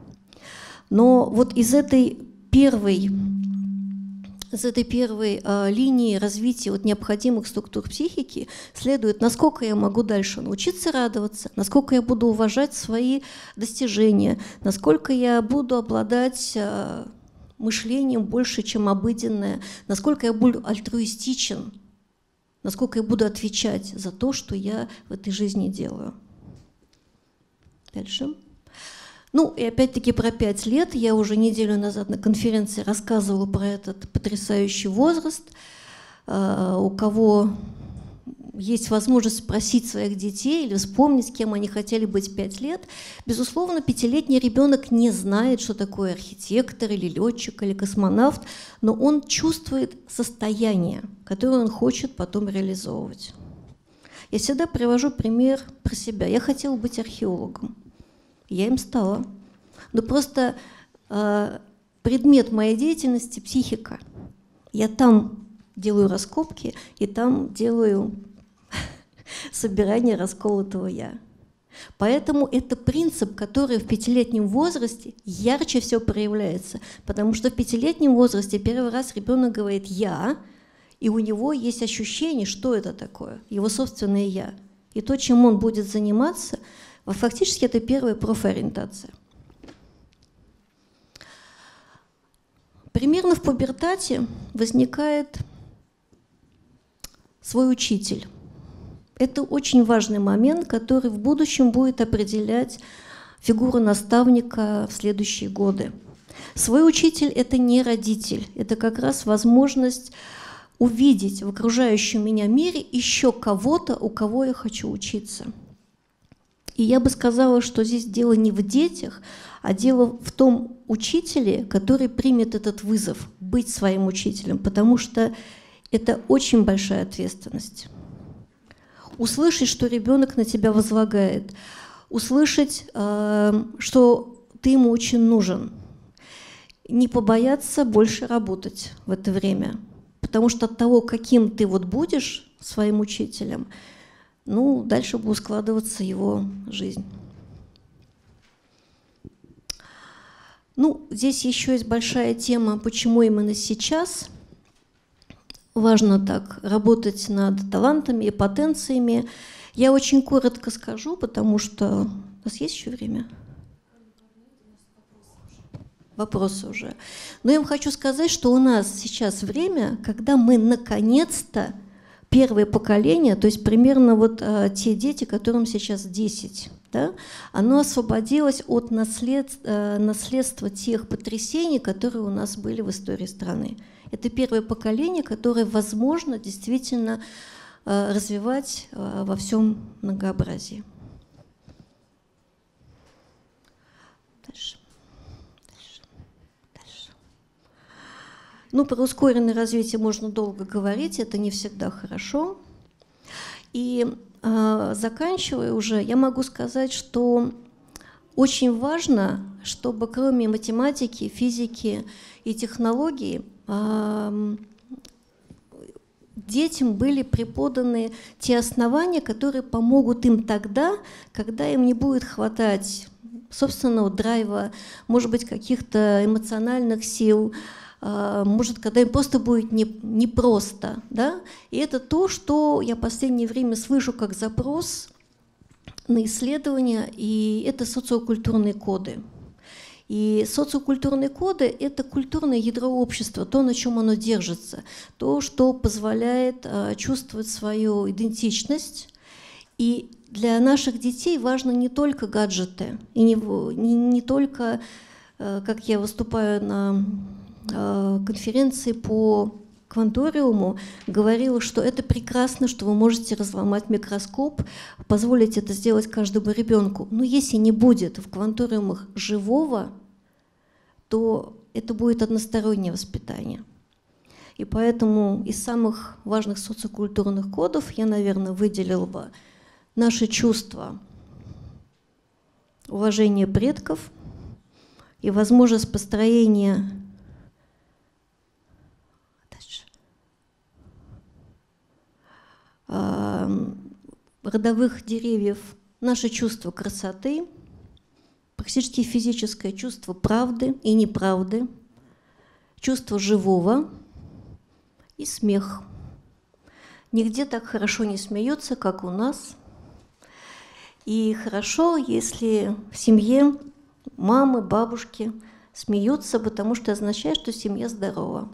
Но вот из этой первой С этой первой э, линии развития вот, необходимых структур психики следует, насколько я могу дальше научиться радоваться, насколько я буду уважать свои достижения, насколько я буду обладать э, мышлением больше, чем обыденное, насколько я буду альтруистичен, насколько я буду отвечать за то, что я в этой жизни делаю. Дальше. Ну, и опять-таки про пять лет. Я уже неделю назад на конференции рассказывала про этот потрясающий возраст. У кого есть возможность спросить своих детей или вспомнить, кем они хотели быть в пять лет. Безусловно, пятилетний ребенок не знает, что такое архитектор или летчик или космонавт, но он чувствует состояние, которое он хочет потом реализовывать. Я всегда привожу пример про себя. Я хотела быть археологом. Я им стала. Но просто э, предмет моей деятельности – психика. Я там делаю раскопки, и там делаю собирание расколотого «я». Поэтому это принцип, который в пятилетнем возрасте ярче всего проявляется. Потому что в пятилетнем возрасте первый раз ребенок говорит «я», и у него есть ощущение, что это такое, его собственное «я». И то, чем он будет заниматься – фактически это первая профориентация. Примерно в пубертате возникает свой учитель. Это очень важный момент, который в будущем будет определять фигуру наставника в следующие годы. Свой учитель – это не родитель, это как раз возможность увидеть в окружающем меня мире еще кого-то, у кого я хочу учиться. И я бы сказала, что здесь дело не в детях, а дело в том учителе, который примет этот вызов быть своим учителем, потому что это очень большая ответственность. Услышать, что ребенок на тебя возлагает, услышать, что ты ему очень нужен, не побояться больше работать в это время, потому что от того, каким ты вот будешь своим учителем, ну, дальше будет складываться его жизнь. Ну, здесь еще есть большая тема, почему именно сейчас важно так работать над талантами и потенциями. Я очень коротко скажу, потому что... У нас есть еще время? вопросы уже. Но я вам хочу сказать, что у нас сейчас время, когда мы наконец-то, первое поколение, то есть примерно вот а, те дети, которым сейчас десять, да, оно освободилось от наслед, а, наследства тех потрясений, которые у нас были в истории страны. Это первое поколение, которое, возможно, действительно а, развивать а, во всем многообразии. Дальше. Ну, про ускоренное развитие можно долго говорить, это не всегда хорошо. И э, заканчивая уже, я могу сказать, что очень важно, чтобы кроме математики, физики и технологий э, детям были преподаны те основания, которые помогут им тогда, когда им не будет хватать собственного драйва, может быть, каких-то эмоциональных сил, может, когда им просто будет непросто. Не да? И это то, что я в последнее время слышу как запрос на исследования, и это социокультурные коды. И социокультурные коды – это культурное ядро общества, то, на чем оно держится, то, что позволяет а, чувствовать свою идентичность. И для наших детей важно не только гаджеты, и не, не, не только, а, как я выступаю на конференции по кванториуму, говорила, что это прекрасно, что вы можете разломать микроскоп, позволить это сделать каждому ребенку. Но если не будет в кванториумах живого, то это будет одностороннее воспитание. И поэтому из самых важных социокультурных кодов я, наверное, выделила бы наше чувство уважения предков и возможность построения родовых деревьев, наше чувство красоты, практически физическое чувство правды и неправды, чувство живого и смех. Нигде так хорошо не смеются, как у нас. И хорошо, если в семье мамы, бабушки смеются, потому что означает, что семья здорова.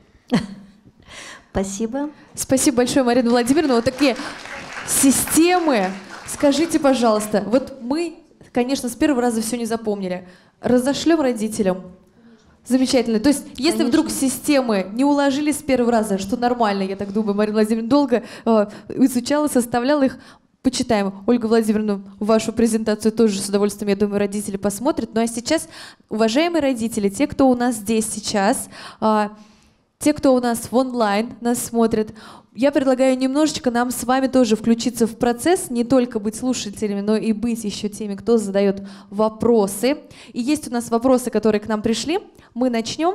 Спасибо. Спасибо большое, Марина Владимировна. Вот такие системы. Скажите, пожалуйста, вот мы, конечно, с первого раза все не запомнили. Разошлем родителям. Замечательно. То есть, если конечно. Вдруг системы не уложились с первого раза, что нормально, я так думаю, Марина Владимировна долго э, изучала, составляла их, почитаем. Ольга Владимировна, вашу презентацию тоже с удовольствием, я думаю, родители посмотрят. Ну а сейчас, уважаемые родители, те, кто у нас здесь сейчас, э, те, кто у нас в онлайн нас смотрит, я предлагаю немножечко нам с вами тоже включиться в процесс, не только быть слушателями, но и быть еще теми, кто задает вопросы. И есть у нас вопросы, которые к нам пришли. Мы начнем.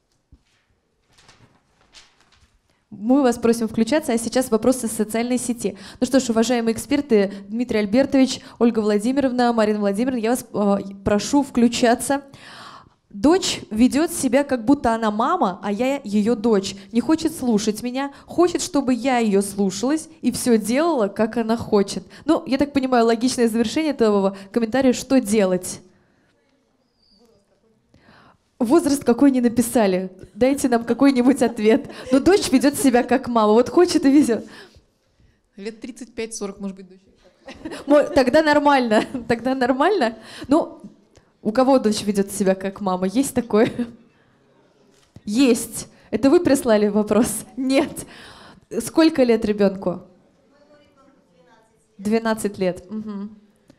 Мы вас просим включаться, а сейчас вопросы с социальной сети. Ну что ж, уважаемые эксперты, Дмитрий Альбертович, Ольга Владимировна, Марина Владимировна, я вас э, прошу включаться. Дочь ведет себя, как будто она мама, а я ее дочь. Не хочет слушать меня, хочет, чтобы я ее слушалась и все делала, как она хочет. Ну, я так понимаю, логичное завершение этого комментария, что делать? Возраст какой не написали. Дайте нам какой-нибудь ответ. Но дочь ведет себя как мама. Вот хочет и везет. Лет тридцать пять сорок, может быть, дочь. Тогда нормально. Тогда нормально. Ну, у кого дочь ведет себя как мама? Есть такое? Есть. Это вы прислали вопрос? Нет. Сколько лет ребенку? двенадцать лет. Угу.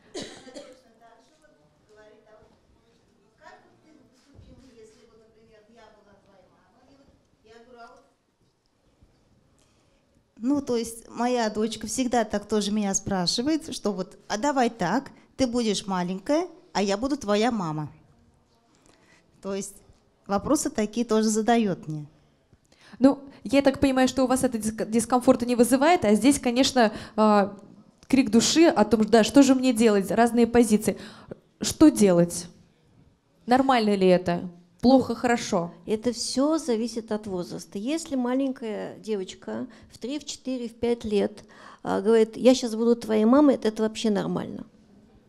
Ну, то есть моя дочка всегда так тоже меня спрашивает, что вот, а давай так, ты будешь маленькая, а я буду твоя мама. То есть вопросы такие тоже задает мне. Ну, я так понимаю, что у вас это дискомфорта не вызывает, а здесь, конечно, крик души о том, да, что же мне делать, разные позиции. Что делать? Нормально ли это? Плохо, хорошо? Это все зависит от возраста. Если маленькая девочка в три, в четыре, в пять лет а, говорит, я сейчас буду твоей мамой, это, это вообще нормально.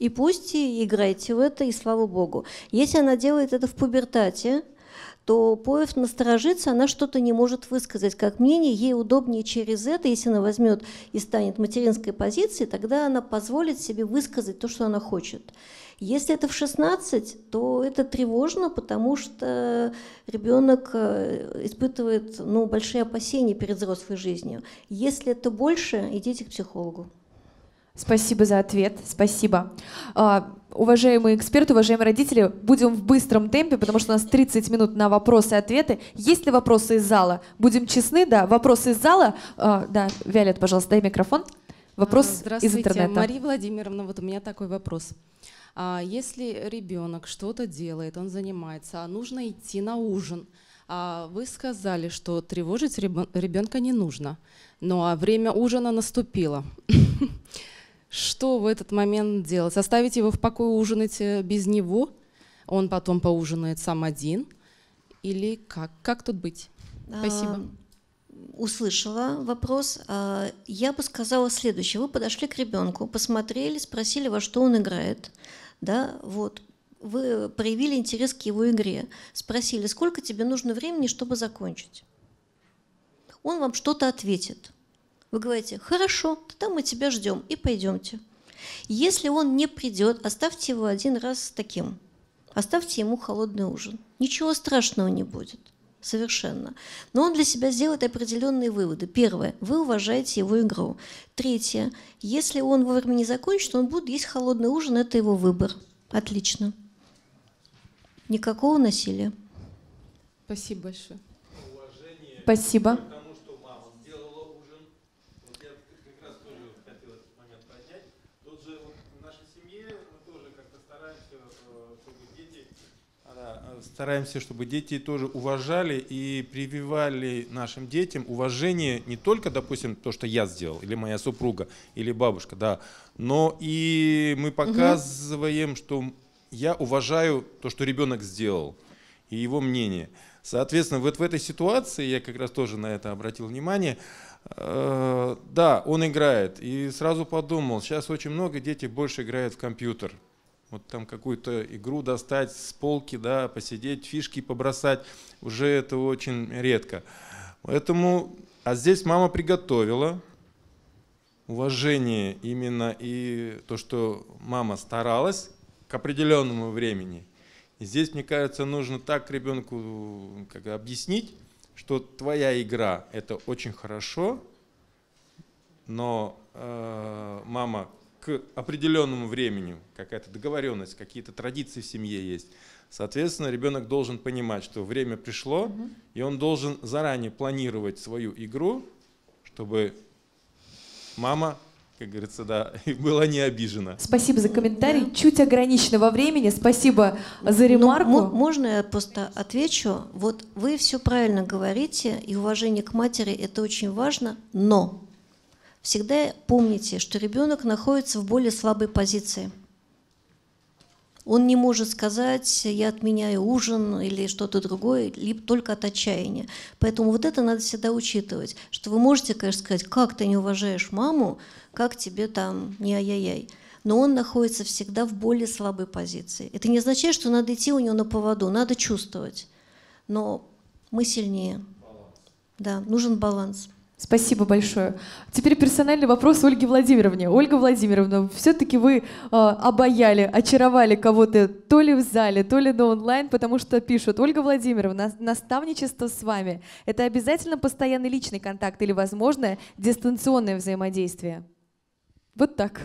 И пусть и играйте в это, и слава богу. Если она делает это в пубертате, то повод насторожиться, она что-то не может высказать как мнение, ей удобнее через это, если она возьмет и станет материнской позицией, тогда она позволит себе высказать то, что она хочет. Если это в шестнадцать, то это тревожно, потому что ребенок испытывает ну, большие опасения перед взрослой жизнью. Если это больше, идите к психологу. Спасибо за ответ, спасибо. А, уважаемые эксперты, уважаемые родители, будем в быстром темпе, потому что у нас тридцать минут на вопросы и ответы. Есть ли вопросы из зала? Будем честны, да. Вопросы из зала. А, да, Виолет, пожалуйста, дай микрофон. Вопрос из интернета. Мария Владимировна, вот у меня такой вопрос. А если ребенок что-то делает, он занимается, а нужно идти на ужин, а вы сказали, что тревожить ребенка не нужно, ну а время ужина наступило. Что в этот момент делать? Оставить его в покое ужинать без него? Он потом поужинает сам один? Или как? Как тут быть? Спасибо. Услышала вопрос. Я бы сказала следующее. Вы подошли к ребенку, посмотрели, спросили, во что он играет. Да, вот. Вы проявили интерес к его игре. Спросили, сколько тебе нужно времени, чтобы закончить. Он вам что-то ответит. Вы говорите, хорошо, тогда мы тебя ждем и пойдемте. Если он не придет, оставьте его один раз таким. Оставьте ему холодный ужин. Ничего страшного не будет. Совершенно. Но он для себя сделает определенные выводы. Первое. Вы уважаете его игру. Третье. Если он вовремя не закончит, он будет есть холодный ужин. Это его выбор. Отлично. Никакого насилия. Спасибо большое. Спасибо. Стараемся, чтобы дети тоже уважали и прививали нашим детям уважение не только, допустим, то, что я сделал, или моя супруга, или бабушка, да, но и мы показываем, что я уважаю то, что ребенок сделал, и его мнение. Соответственно, вот в этой ситуации, я как раз тоже на это обратил внимание, э, да, он играет, и сразу подумал, сейчас очень много детей больше играют в компьютер. Вот там какую-то игру достать с полки, да, посидеть, фишки побросать, уже это очень редко. Поэтому, а здесь мама приготовила уважение именно и то, что мама старалась к определенному времени. И здесь, мне кажется, нужно так ребенку как объяснить, что твоя игра – это очень хорошо, но э, мама к определенному времени, какая-то договоренность, какие-то традиции в семье есть. Соответственно, ребенок должен понимать, что время пришло, угу. и он должен заранее планировать свою игру, чтобы мама, как говорится, да, была не обижена. Спасибо за комментарий. Да. Чуть ограничено во времени. Спасибо за ремарку. Ну, можно я просто отвечу? Вот вы все правильно говорите, и уважение к матери – это очень важно, но всегда помните, что ребенок находится в более слабой позиции. Он не может сказать, я отменяю ужин или что-то другое, либо только от отчаяния. Поэтому вот это надо всегда учитывать, что вы можете, конечно, сказать, как ты не уважаешь маму, как тебе там не ай-яй-яй. Но он находится всегда в более слабой позиции. Это не означает, что надо идти у него на поводу, надо чувствовать. Но мы сильнее. Да, нужен баланс. Спасибо большое. Теперь персональный вопрос Ольге Владимировне. Ольга Владимировна, все-таки вы э, обаяли, очаровали кого-то то ли в зале, то ли на онлайн, потому что пишут: Ольга Владимировна, наставничество с вами – это обязательно постоянный личный контакт или, возможно, дистанционное взаимодействие? Вот так.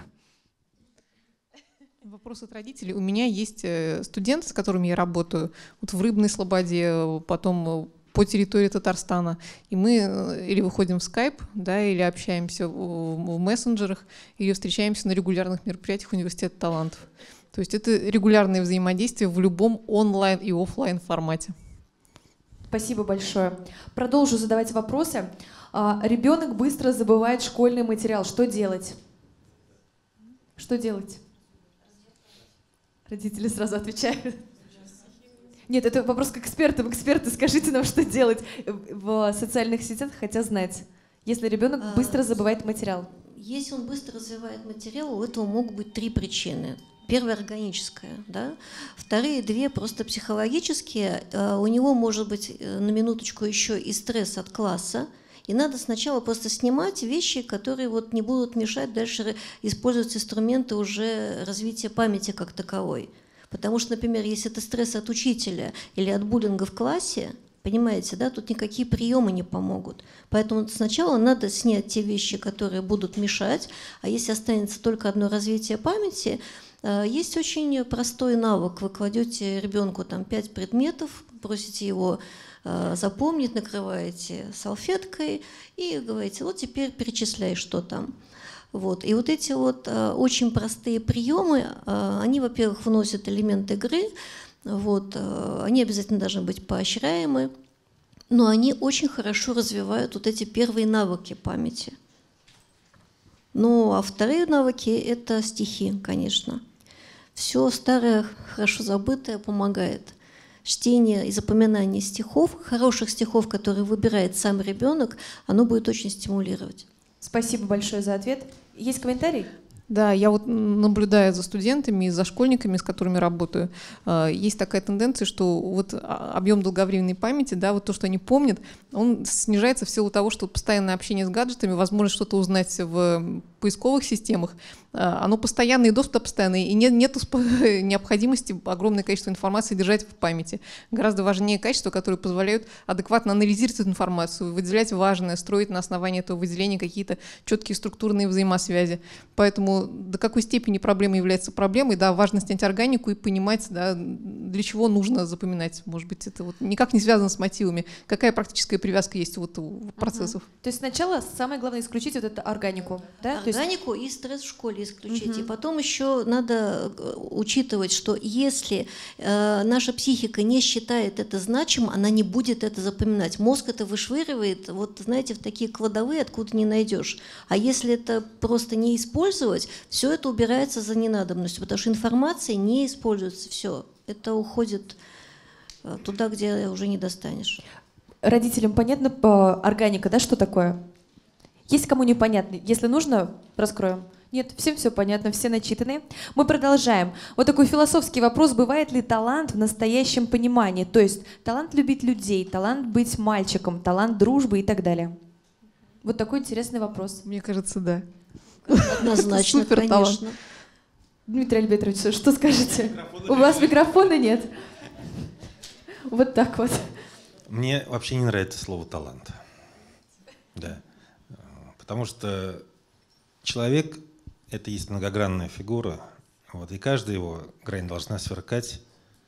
Вопрос от родителей. У меня есть студенты, с которыми я работаю, вот в Рыбной Слободе, потом по территории Татарстана, и мы или выходим в скайп, да, или общаемся в, в мессенджерах, или встречаемся на регулярных мероприятиях Университета талантов. То есть это регулярное взаимодействие в любом онлайн и офлайн формате. Спасибо большое. Продолжу задавать вопросы. Ребенок быстро забывает школьный материал. Что делать? Что делать? Родители сразу отвечают. Нет, это вопрос к экспертам. Эксперты, скажите нам, что делать в социальных сетях, хотя знать, если ребенок быстро забывает материал. Если он быстро забывает материал, у этого могут быть три причины. первая органическая, да? Вторые две просто психологические. У него может быть на минуточку еще и стресс от класса, и надо сначала просто снимать вещи, которые вот не будут мешать дальше использовать инструменты уже развития памяти как таковой. Потому что, например, если это стресс от учителя или от буллинга в классе, понимаете, да, тут никакие приемы не помогут. Поэтому сначала надо снять те вещи, которые будут мешать, а если останется только одно развитие памяти, есть очень простой навык. Вы кладете ребенку там пять предметов, просите его запомнить, накрываете салфеткой и говорите, вот теперь перечисляй, что там. Вот. И вот эти вот очень простые приемы, они, во-первых, вносят элемент игры, вот, они обязательно должны быть поощряемы, но они очень хорошо развивают вот эти первые навыки памяти. Ну, а вторые навыки – это стихи, конечно. Все старое, хорошо забытое помогает. Чтение и запоминание стихов, хороших стихов, которые выбирает сам ребенок, оно будет очень стимулировать. Спасибо большое за ответ. Есть комментарий? Да, я вот наблюдая за студентами, за школьниками, с которыми работаю, есть такая тенденция, что вот объем долговременной памяти, да, вот то, что они помнят, он снижается в силу того, что постоянное общение с гаджетами, возможность что-то узнать в поисковых системах, оно постоянный, доступ постоянный, и нет, нет необходимости огромное количество информации держать в памяти. Гораздо важнее качества, которые позволяют адекватно анализировать эту информацию, выделять важное, строить на основании этого выделения какие-то четкие структурные взаимосвязи. Поэтому до какой степени проблема является проблемой, да, важно снять органику и понимать, да, для чего нужно запоминать. Может быть, это вот никак не связано с мотивами. Какая практическая привязка есть вот у процессов? Uh-huh. То есть сначала самое главное исключить вот эту органику, да? Органику и стресс в школе исключить. Uh-huh. И потом еще надо учитывать, что если э, наша психика не считает это значимым, она не будет это запоминать. Мозг это вышвыривает, вот знаете, в такие кладовые, откуда не найдешь. А если это просто не использовать, все это убирается за ненадобностью, потому что информация не используется, все. Это уходит туда, где уже не достанешь. Родителям понятно органика, да, что такое? Есть кому непонятно? Если нужно, раскроем. Нет, всем все понятно, все начитаны. Мы продолжаем. Вот такой философский вопрос. Бывает ли талант в настоящем понимании? То есть талант любить людей, талант быть мальчиком, талант дружбы и так далее. Вот такой интересный вопрос. Мне кажется, да. Однозначно, конечно. Дмитрий Альбертович, что скажете? У вас микрофона нет? Вот так вот. Мне вообще не нравится слово «талант». Да. Потому что человек — это есть многогранная фигура, вот, и каждая его грань должна сверкать.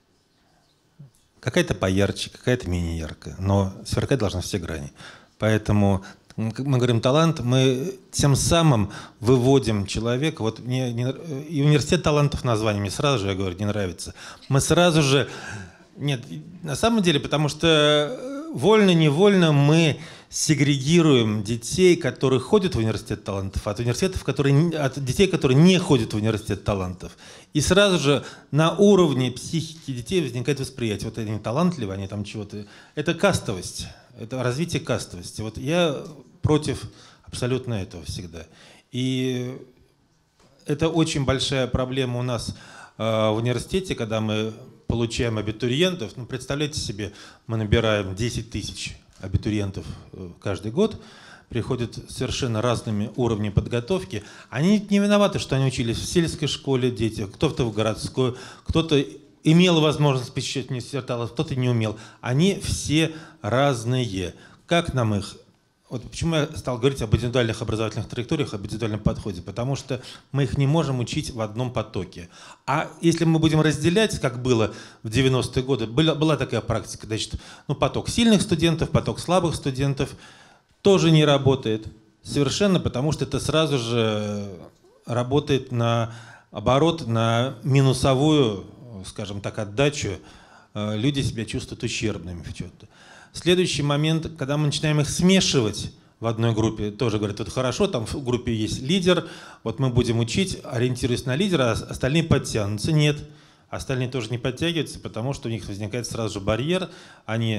Какая-то поярче, какая-то менее яркая, но сверкать должны все грани. Поэтому, как мы говорим талант, мы тем самым выводим человека. Вот мне не, и университет талантов название мне сразу же, я говорю, не нравится. Мы сразу же... Нет, на самом деле, потому что вольно-невольно мы сегрегируем детей, которые ходят в университет талантов, от университетов, которые, от детей, которые не ходят в университет талантов. И сразу же на уровне психики детей возникает восприятие. Вот они талантливы, они там чего-то... Это кастовость, это развитие кастовости. Вот я против абсолютно этого всегда. И это очень большая проблема у нас э, в университете, когда мы получаем абитуриентов. Ну, представляете себе, мы набираем десять тысяч абитуриентов каждый год, приходят совершенно разными уровнями подготовки. Они не виноваты, что они учились в сельской школе, дети, кто-то в городской, кто-то имел возможность посещать университет, кто-то не умел. Они все разные. Как нам их... Вот почему я стал говорить об индивидуальных образовательных траекториях, об индивидуальном подходе, потому что мы их не можем учить в одном потоке. А если мы будем разделять, как было в девяностые годы, была, была такая практика, значит, ну, поток сильных студентов, поток слабых студентов, тоже не работает совершенно, потому что это сразу же работает наоборот, на минусовую, скажем так, отдачу. Люди себя чувствуют ущербными в чем-то. Следующий момент, когда мы начинаем их смешивать в одной группе, тоже говорят, это хорошо, там в группе есть лидер, вот мы будем учить, ориентируясь на лидера, а остальные подтянутся. Нет, остальные тоже не подтягиваются, потому что у них возникает сразу же барьер, они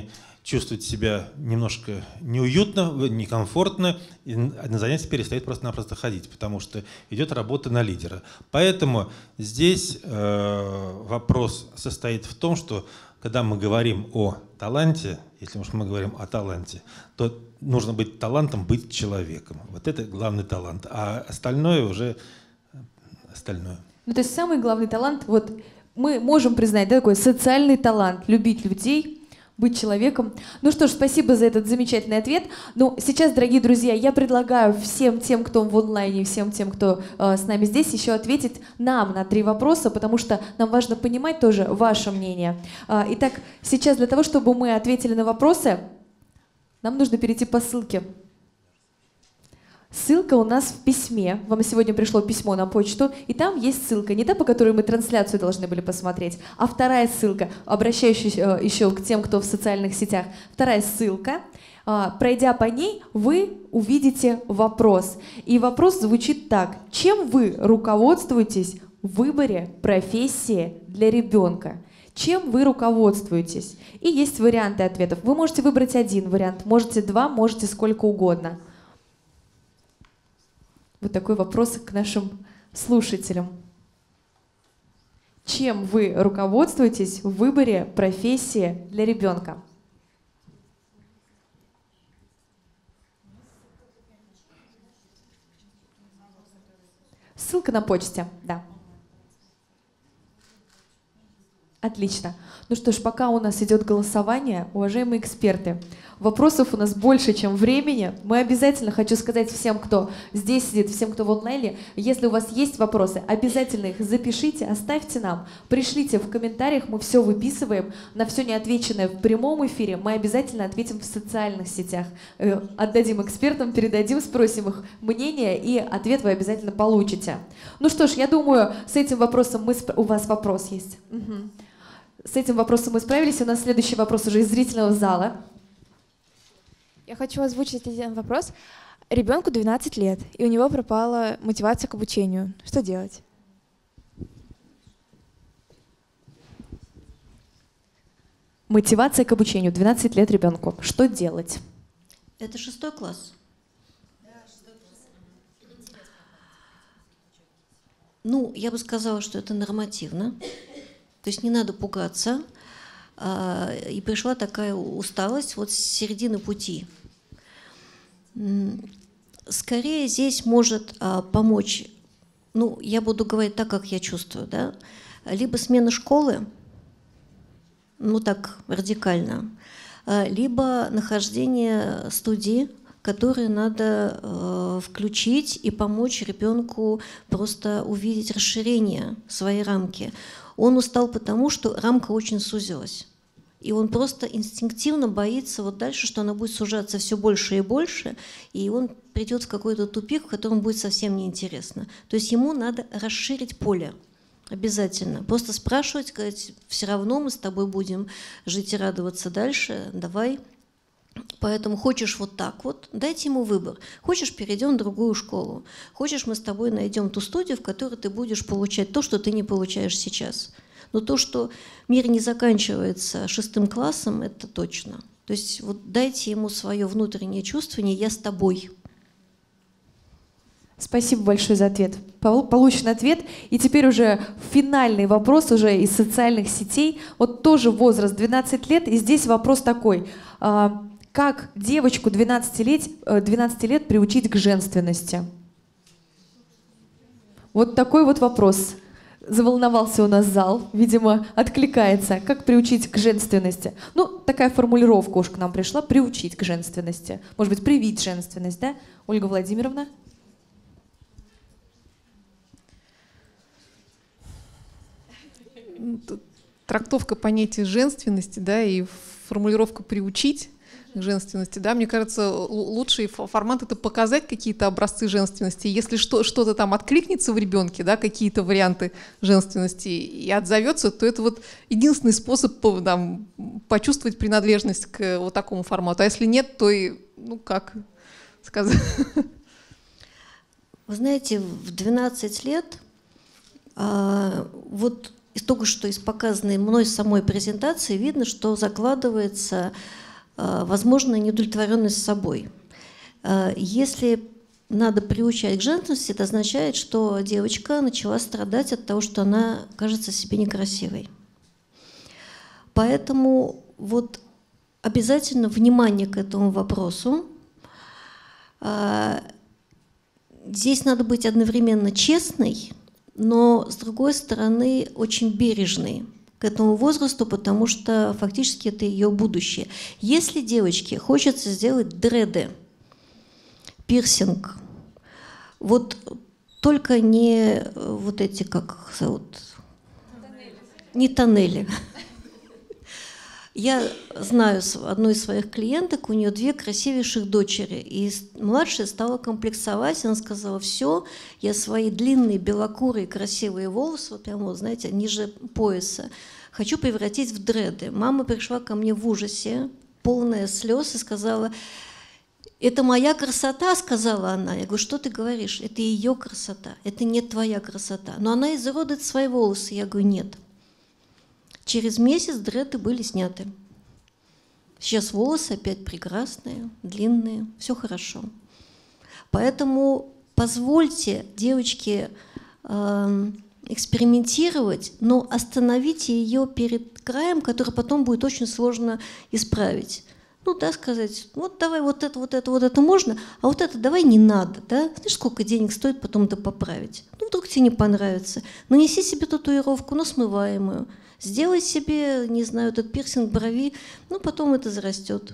чувствует себя немножко неуютно, некомфортно, и на занятия перестает просто-напросто ходить, потому что идет работа на лидера. Поэтому здесь э, вопрос состоит в том, что когда мы говорим о таланте, если уж мы говорим о таланте, то нужно быть талантом, быть человеком. Вот это главный талант, а остальное уже остальное. Ну, то есть самый главный талант, вот мы можем признать, да, такой социальный талант, любить людей, быть человеком. Ну что ж, спасибо за этот замечательный ответ. Ну, сейчас, дорогие друзья, я предлагаю всем тем, кто в онлайне, всем тем, кто э, с нами здесь, еще ответить нам на три вопроса, потому что нам важно понимать тоже ваше мнение. Э, итак, сейчас для того, чтобы мы ответили на вопросы, нам нужно перейти по ссылке. Ссылка у нас в письме. Вам сегодня пришло письмо на почту, и там есть ссылка. Не та, по которой мы трансляцию должны были посмотреть, а вторая ссылка, обращающаяся еще к тем, кто в социальных сетях. Вторая ссылка. Пройдя по ней, вы увидите вопрос. И вопрос звучит так. Чем вы руководствуетесь в выборе профессии для ребенка? Чем вы руководствуетесь? И есть варианты ответов. Вы можете выбрать один вариант, можете два, можете сколько угодно. Вот такой вопрос к нашим слушателям. Чем вы руководствуетесь в выборе профессии для ребенка? Ссылка на почте, да. Отлично. Ну что ж, пока у нас идет голосование, уважаемые эксперты, вопросов у нас больше, чем времени. Мы обязательно, хочу сказать всем, кто здесь сидит, всем, кто в онлайне, если у вас есть вопросы, обязательно их запишите, оставьте нам, пришлите в комментариях, мы все выписываем, на все неотвеченное в прямом эфире мы обязательно ответим в социальных сетях. Отдадим экспертам, передадим, спросим их мнение, и ответ вы обязательно получите. Ну что ж, я думаю, с этим вопросом мы... У вас вопрос есть? Угу. С этим вопросом мы справились. У нас следующий вопрос уже из зрительного зала. Я хочу озвучить один вопрос. Ребенку двенадцать лет, и у него пропала мотивация к обучению. Что делать? Мотивация к обучению. двенадцать лет ребенку. Что делать? Это шестой класс. Ну, я бы сказала, что это нормативно. То есть не надо пугаться. И пришла такая усталость вот с середины пути. Скорее здесь может помочь, ну, я буду говорить так, как я чувствую, да, либо смена школы, ну так радикально, либо нахождение студии, которые надо э, включить и помочь ребенку просто увидеть расширение своей рамки. Он устал потому, что рамка очень сузилась. И он просто инстинктивно боится вот дальше, что она будет сужаться все больше и больше, и он придет в какой-то тупик, в котором будет совсем неинтересно. То есть ему надо расширить поле. Обязательно. Просто спрашивать, сказать, все равно мы с тобой будем жить и радоваться дальше, давай. Поэтому хочешь вот так вот, дайте ему выбор. Хочешь, перейдем в другую школу. Хочешь, мы с тобой найдем ту студию, в которой ты будешь получать то, что ты не получаешь сейчас. Но то, что мир не заканчивается шестым классом, это точно. То есть вот дайте ему свое внутреннее чувствование «я с тобой». Спасибо большое за ответ. Получен ответ. И теперь уже финальный вопрос уже из социальных сетей. Вот тоже возраст двенадцать лет. И здесь вопрос такой. Как девочку двенадцати лет, двенадцати лет приучить к женственности? Вот такой вот вопрос. Заволновался у нас зал, видимо, откликается. Как приучить к женственности? Ну, такая формулировка уж к нам пришла. Приучить к женственности. Может быть, привить женственность, да? Ольга Владимировна? Трактовка понятия женственности, да, и формулировка «приучить» к женственности, да, мне кажется, лучший формат — это показать какие-то образцы женственности. Если что, что-то там откликнется в ребенке, да, какие-то варианты женственности и отзовется, то это вот единственный способ там, почувствовать принадлежность к вот такому формату. А если нет, то и, ну как сказать? Вы знаете, в двенадцать лет а, вот только что из показанной мной самой презентации видно, что закладывается возможно, неудовлетворенность собой. Если надо приучать к женственности, это означает, что девочка начала страдать от того, что она кажется себе некрасивой. Поэтому вот обязательно внимание к этому вопросу. Здесь надо быть одновременно честной, но, с другой стороны, очень бережной к этому возрасту, потому что фактически это ее будущее. Если девочке хочется сделать дреды, пирсинг, вот только не вот эти, как зовут, тоннели. Не тоннели. Я знаю одну из своих клиенток, у нее две красивейших дочери, и младшая стала комплексовать, она сказала: все, я свои длинные белокурые красивые волосы, вот прямо, вот, знаете, ниже пояса, хочу превратить в дреды. Мама пришла ко мне в ужасе, полная слез, и сказала: это моя красота, сказала она. Я говорю: что ты говоришь? Это ее красота, это не твоя красота. Но она изуродует свои волосы. Я говорю: нет. Через месяц дреды были сняты. Сейчас волосы опять прекрасные, длинные, все хорошо. Поэтому позвольте девочке э, экспериментировать, но остановите ее перед краем, который потом будет очень сложно исправить. Ну да, сказать: вот давай вот это, вот это, вот это можно, а вот это давай не надо, да? Знаешь, сколько денег стоит потом это поправить? Ну вдруг тебе не понравится. Нанеси себе татуировку, но смываемую. Сделай себе, не знаю, этот пирсинг брови, ну потом это зарастет.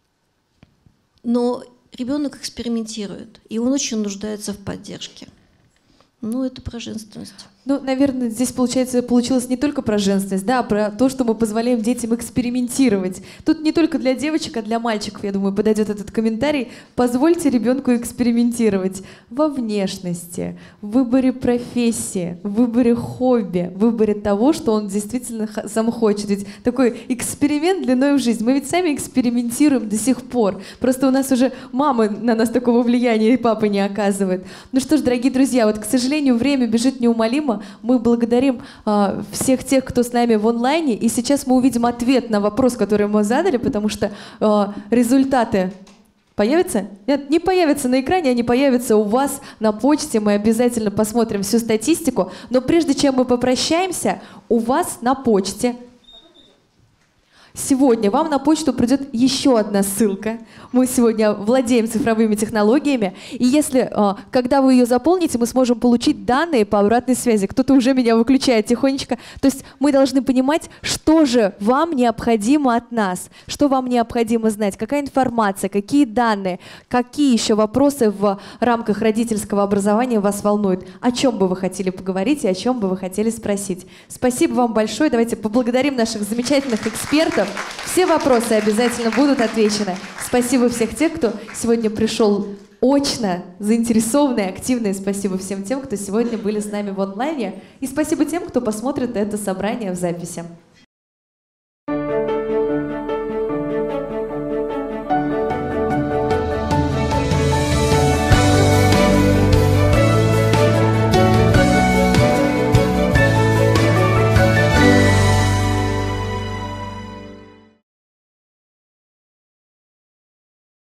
Но ребенок экспериментирует, и он очень нуждается в поддержке. Ну, это про женственность. Ну, наверное, здесь, получается, получилось не только про женственность, да, а про то, что мы позволяем детям экспериментировать. Тут не только для девочек, а для мальчиков, я думаю, подойдет этот комментарий. Позвольте ребенку экспериментировать во внешности, в выборе профессии, в выборе хобби, в выборе того, что он действительно сам хочет. Ведь такой эксперимент длиной в жизнь. Мы ведь сами экспериментируем до сих пор. Просто у нас уже мама на нас такого влияния и папа не оказывает. Ну что ж, дорогие друзья, вот, к сожалению, время бежит неумолимо. Мы благодарим э, всех тех, кто с нами в онлайне, и сейчас мы увидим ответ на вопрос, который мы задали, потому что э, результаты появятся? Нет, не появятся на экране, они появятся у вас на почте, мы обязательно посмотрим всю статистику, но прежде чем мы попрощаемся, у вас на почте сегодня вам на почту придет еще одна ссылка. Мы сегодня владеем цифровыми технологиями, и если, когда вы ее заполните, мы сможем получить данные по обратной связи. Кто-то уже меня выключает тихонечко. То есть мы должны понимать, что же вам необходимо от нас, что вам необходимо знать, какая информация, какие данные, какие еще вопросы в рамках родительского образования вас волнуют, о чем бы вы хотели поговорить и о чем бы вы хотели спросить. Спасибо вам большое. Давайте поблагодарим наших замечательных экспертов. Все вопросы обязательно будут отвечены. Спасибо всех тех, кто сегодня пришел очно, заинтересованные, активные. Спасибо всем тем, кто сегодня были с нами в онлайне. И спасибо тем, кто посмотрит это собрание в записи.